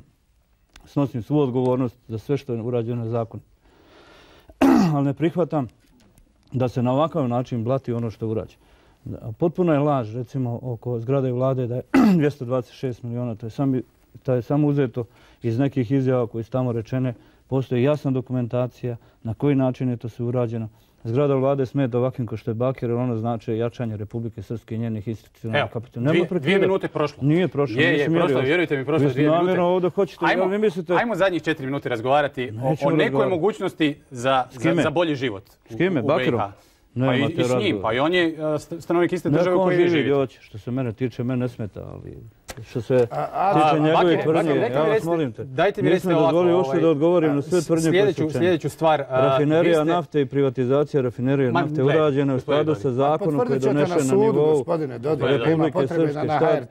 Snosim svu odgovornost za sve što je urađeno na zakon. Ali ne prihvatam da se na ovakav način blati ono što je urađeno. Potpuno je laž, recimo, oko zgrade vlade da je dvjesto dvadeset šest miliona. To je, sam, to je samo uzeto iz nekih izjava koji su tamo rečene. Postoji jasna dokumentacija na koji način je to sve urađeno. Zgrada vlade smeta ovakvim kao što je Bakir, jer ono znači jačanje Republike Srpske i njenih institucionalnih kapitala. Dvije, dvije minute prošlo. Nije prošlo. Je, je, prošlo, vjerujte mi, prošlo dvije minute. Ovdje hoćete, ajmo, vi mislite... ajmo zadnjih četiri minute razgovarati o, o nekoj mogućnosti za, za, za bolji život. S kime? U, Bakirom? Pa i, i s njim, pa i on je stanovnik iste države koji vi živite. Neko on živi, što se mene tiče, mene ne smeta, ali Što se tiče njegove tvrdnje, ja vas molim te. Dajte mi recite ovako. Nisam dozvolio uopšte da odgovorim na sve tvrdnje koje su učene. Sljedeću stvar. Rafinerija nafte i privatizacija rafinerije nafte urađena u skladu sa zakonom koji je donešen na nivou Republike Srpske.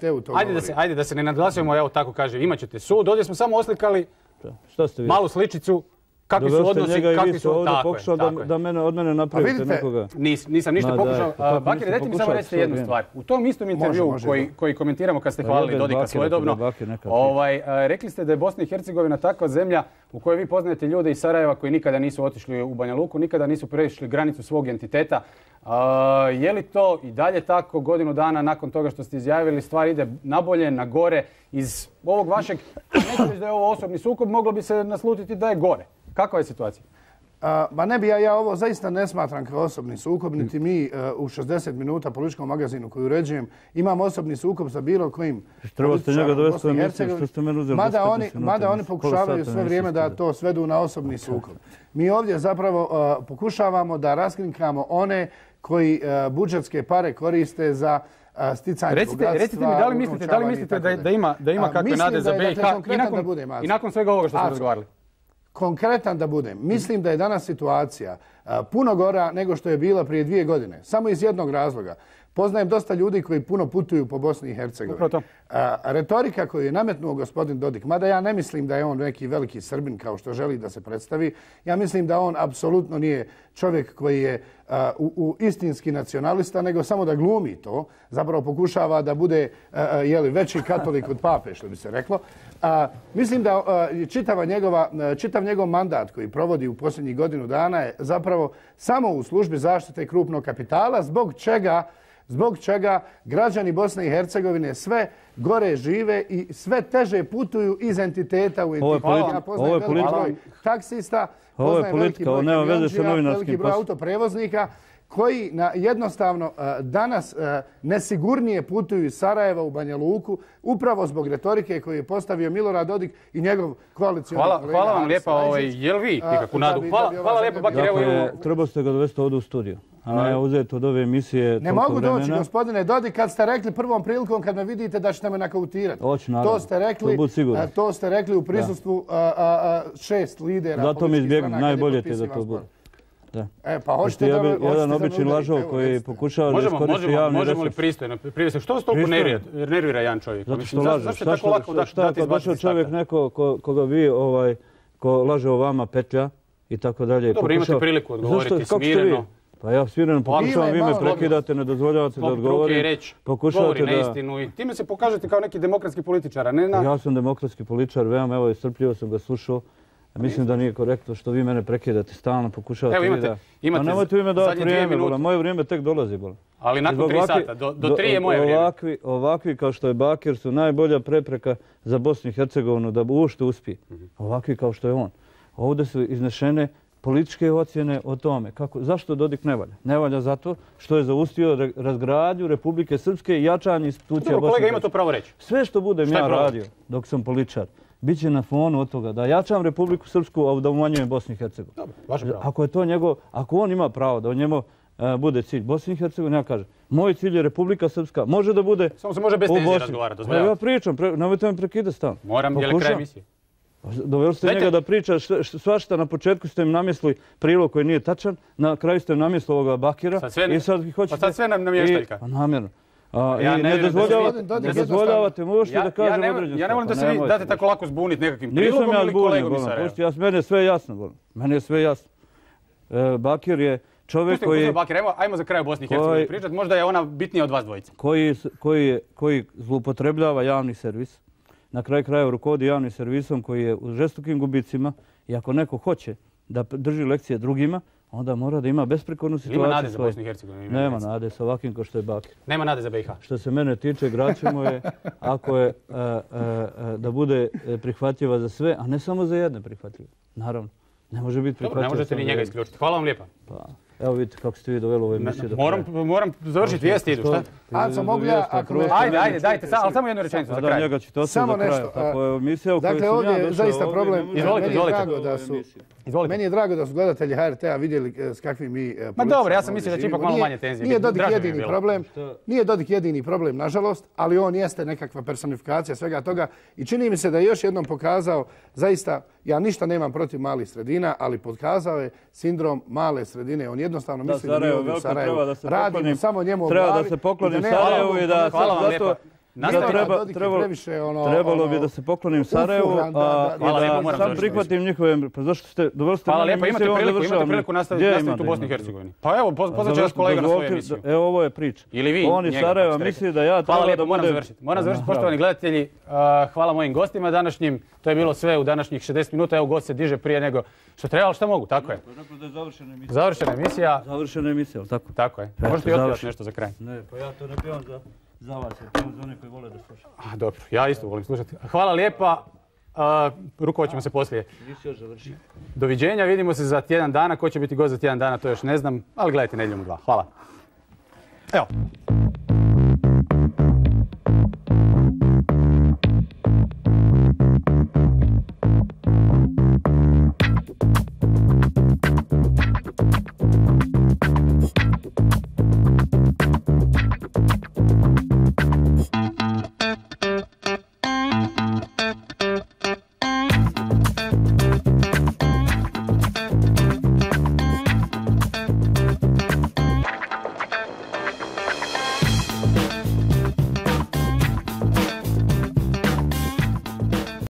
Ajde da se ne nadglasujemo, evo tako kažem, imat ćete sud. Ovdje smo samo oslikali malu sličicu. Kakvi su odnosi, kakvi su ovdje pokušali da mene, od mene napravite nekoga. Nis, nisam ništa pokušao. Bakire, dajte mi samo recite jednu stvar. U tom istom intervju može, koji, koji komentiramo kad ste hvalili Dodika svojedobno, ovaj, rekli ste da je Bosna i Hercegovina takva zemlja u kojoj vi poznajete ljude iz Sarajeva koji nikada nisu otišli u Banja Luku, nikada nisu prešli granicu svog entiteta. Uh, je li to i dalje tako godinu dana nakon toga što ste izjavili stvar ide nabolje, na gore? Iz ovog vašeg, neću reći da je ovo osobni sukob, moglo bi se naslutiti da je gore. Kakva je situacija? Ma ne bi ja, ja ovo zaista ne smatram kao osobni sukob, niti mi u šezdeset minuta političkom magazinu koju uređujem imam osobni sukob sa bilo kojim političarom u Bosni i Hercegovini. Mada oni, mada oni pokušavaju sve vrijeme da to svedu na osobni sukob. Mi ovdje zapravo uh, pokušavamo da raskrinkamo one koji uh, budžetske pare koriste za uh, sticanje recite, bogatstva. Recite mi, da li mislite, da, li mislite da, da ima, da ima kakve nade za B i H i nakon, i nakon svega ovoga što smo razgovarali? Konkretan da budem, mislim da je danas situacija puno gora nego što je bila prije dvije godine. Samo iz jednog razloga. Poznajem dosta ljudi koji puno putuju po Bosni i Hercegovini. Retorika koju je nametnuo gospodin Dodik, mada ja ne mislim da je on neki veliki Srbin kao što želi da se predstavi, ja mislim da on apsolutno nije čovjek koji je u, u istinski nacionalista, nego samo da glumi to. Zapravo pokušava da bude jeli, veći katolik od pape, što bi se reklo. A, mislim da a, čitava njegova, čitav njegov mandat koji provodi u posljednjih godinu dana je zapravo samo u službi zaštite krupnog kapitala, zbog čega Zbog čega građani Bosne i Hercegovine sve gore žive i sve teže putuju iz entiteta u entitet. Ja poznajem veliki broj taksista, poznajem veliki broj kamionđija, veliki broj autoprevoznika koji na, jednostavno danas nesigurnije putuju iz Sarajeva u Banja Luku upravo zbog retorike koju je postavio Milorad Dodik i njegov koalicioni kolega. Hvala vam lijepa. Ovaj, jel vi nikakvu nadu? Hvala, hvala lijepo, Bakir. Dakle, trebali ste ga dovesti ovdje u studiju. A ne uzeti od ove emisije ne mogu vremena. Doći, gospodine Dodik, kad ste rekli prvom prilikom kad me vidite da ćete me nakautirati. Oći, naravno. To ste rekli, to, to ste rekli u prisustvu a, a, a, šest lidera. Zato mi izbjegnu, najbolje ti da to bude. Da. E, pa hoćete ja da... Ja jedan obični lažov koji pokušava da iskoristi javni resurs. Možemo li pristojno? Privesti, što vas toliko nervira jedan čovjek? Zato što laže. Šta ako došao čovjek neko koga vi, ovaj, ko laže o vama petlja i tako dalje. Dobro, imate priliku odgovoriti smireno. Pa ja smireno pokušavam, vi me prekidate, ne dozvoljavate da odgovorim. Pokušavate da... Govori na istinu i time se pokažete kao neki demokratski političar, a ne na... Ja sam demokratski političar, veoma, evo, strpljivo sam ga slušao. Mislim da nije korektno što vi mene prekidate, stalno pokušavate vi da... Evo, imate, a nemojte vi me davati vrijeme, bola. Moje vrijeme tek dolazi, bola. Ali nakon tri sata, do, do tri je moje vrijeme. Ovakvi, ovakvi kao što je Bakir su najbolja prepreka za Bosnu i Hercegovinu da uopšte uspije. Ovakvi kao što je on. Ovdje su iznešene političke ocjene o tome. Kako, zašto Dodik ne valja? Ne valja zato što je zaustio razgradnju Republike Srpske i jačanje institucija Bosne. Kolega ima to pravo reći. Sve što budem ja radio dok sam političar, bit će na fonu od toga da jačam Republiku Srpsku, a da umanjujem Bosnu i Hercegovinu. Dobro, vaše pravo. Ako je to njegov, ako on ima pravo da u njemu uh, bude cilj Bosne i Hercegovine, ja kažem, moj cilj je Republika Srpska, može da bude... Samo se može bez tenzije razgovarati, dozvoljavate. Ja pričam, pre, nemojte me prekidati stalno. Moram, je li kraj emisije? Doveli ste njega da priča svašta, na početku ste im namjesli prilog koji nije tačan, na kraju ste im namjesli ovoga Bakira. Sad sve, i sad hoćete, pa sad sve nam namještaljka. Pa namjerno. A, ja i ne, dozvoljavate, ne dozvoljavate mu uopšte ja, da kažem ja određenu stvar. Ja ne volim da se vi date tako lako zbuniti nekakvim prilogom ili kolegom iz Sarajeva. Nisam ja zbunio, mene je sve jasno. Bolam. Mene je sve jasno. E, Bakir je čovjek Pusti, koji... Bakir, ajmo, ajmo za kraj u Bosni i Hercegovini pričati. Možda je ona bitnija od vas dvojica. Koji, koji, je, koji zloupotrebljava javni servis. Na kraju krajeva rukovodi javnim servisom koji je u žestokim gubicima i ako neko hoće da drži lekcije drugima, onda mora da ima besprekornu situaciju. Ima nade za Bosnu i Hercegovinu? Nema nade sa ovakvim kao što je Bakir. Nema nade za B i H? Što se mene tiče, grad ćemo je, ako je a, a, a, da bude prihvatljiva za sve, a ne samo za jedne prihvatljive. Naravno, ne može biti prihvatljiva. Dobro, ne možete ni njega isključiti. Hvala vam lijepa. Pa. Evo vidite kako ste vi doveli ovu emisiju. Moram, moram završiti, vijesti idu, šta? Aco, mogu ja, ako me... Ajde, ajde, dajte, ali samo jednu rečenicu za kraj. Njega ćete ostaviti za kraj. Tako je emisija u kojoj dakle, sam ovdje ja je došao. zaista problem. Izvolite, meni je izvolite. drago da su, meni je drago da su gledatelji H R T-a vidjeli s kakvim mi Ma dobro, ja sam mislio da će ipak malo manje tenzije. Nije Dodik jedini problem, nije Dodik jedini problem, nažalost, ali on jeste nekakva personifikacija svega toga i čini mi se da je još jednom pokazao, zaista, ja ništa nemam protiv malih sredina, ali pokazao je sindrom male sredine. On jednostavno misli da mi ovdje u Sarajevu radimo samo njemu treba glavi. da se poklonim Sarajevu i da hvala vam lijepa. Treba, trebalo, trebalo bi da se poklonim Sarajevu, a da sam prihvatim njihove... Pa zašto ste... Hvala lijepo, imate priliku, imate priliku nastaviti u Bosni i Hercegovini. Pa evo, pozvat će vas kolega na svoju emisiju. Evo, ovo je priča. Ili vi, oni iz Sarajeva misli da ja treba da budem... Moram završiti. Moram završiti, poštovani gledatelji. Hvala mojim gostima današnjim. To je bilo sve u današnjih šezdeset minuta. Evo, gost se diže prije nego što treba, ali što mogu, tako je. Završena emisija. Završena emisija, ali tako? Tako je. Možete i otpjevati nešto za kraj. Ne, pa ja to ne pjevam za... Za vas je, za one koji vole da slušaju. Dobro, ja isto volim slušati. Hvala lijepa, rukovat ćemo se poslije. Nisi još završio. Doviđenja, vidimo se za tjedan dana. Ko će biti gost za tjedan dana, to još ne znam, ali gledajte Nedjeljom u dva. Hvala. Evo.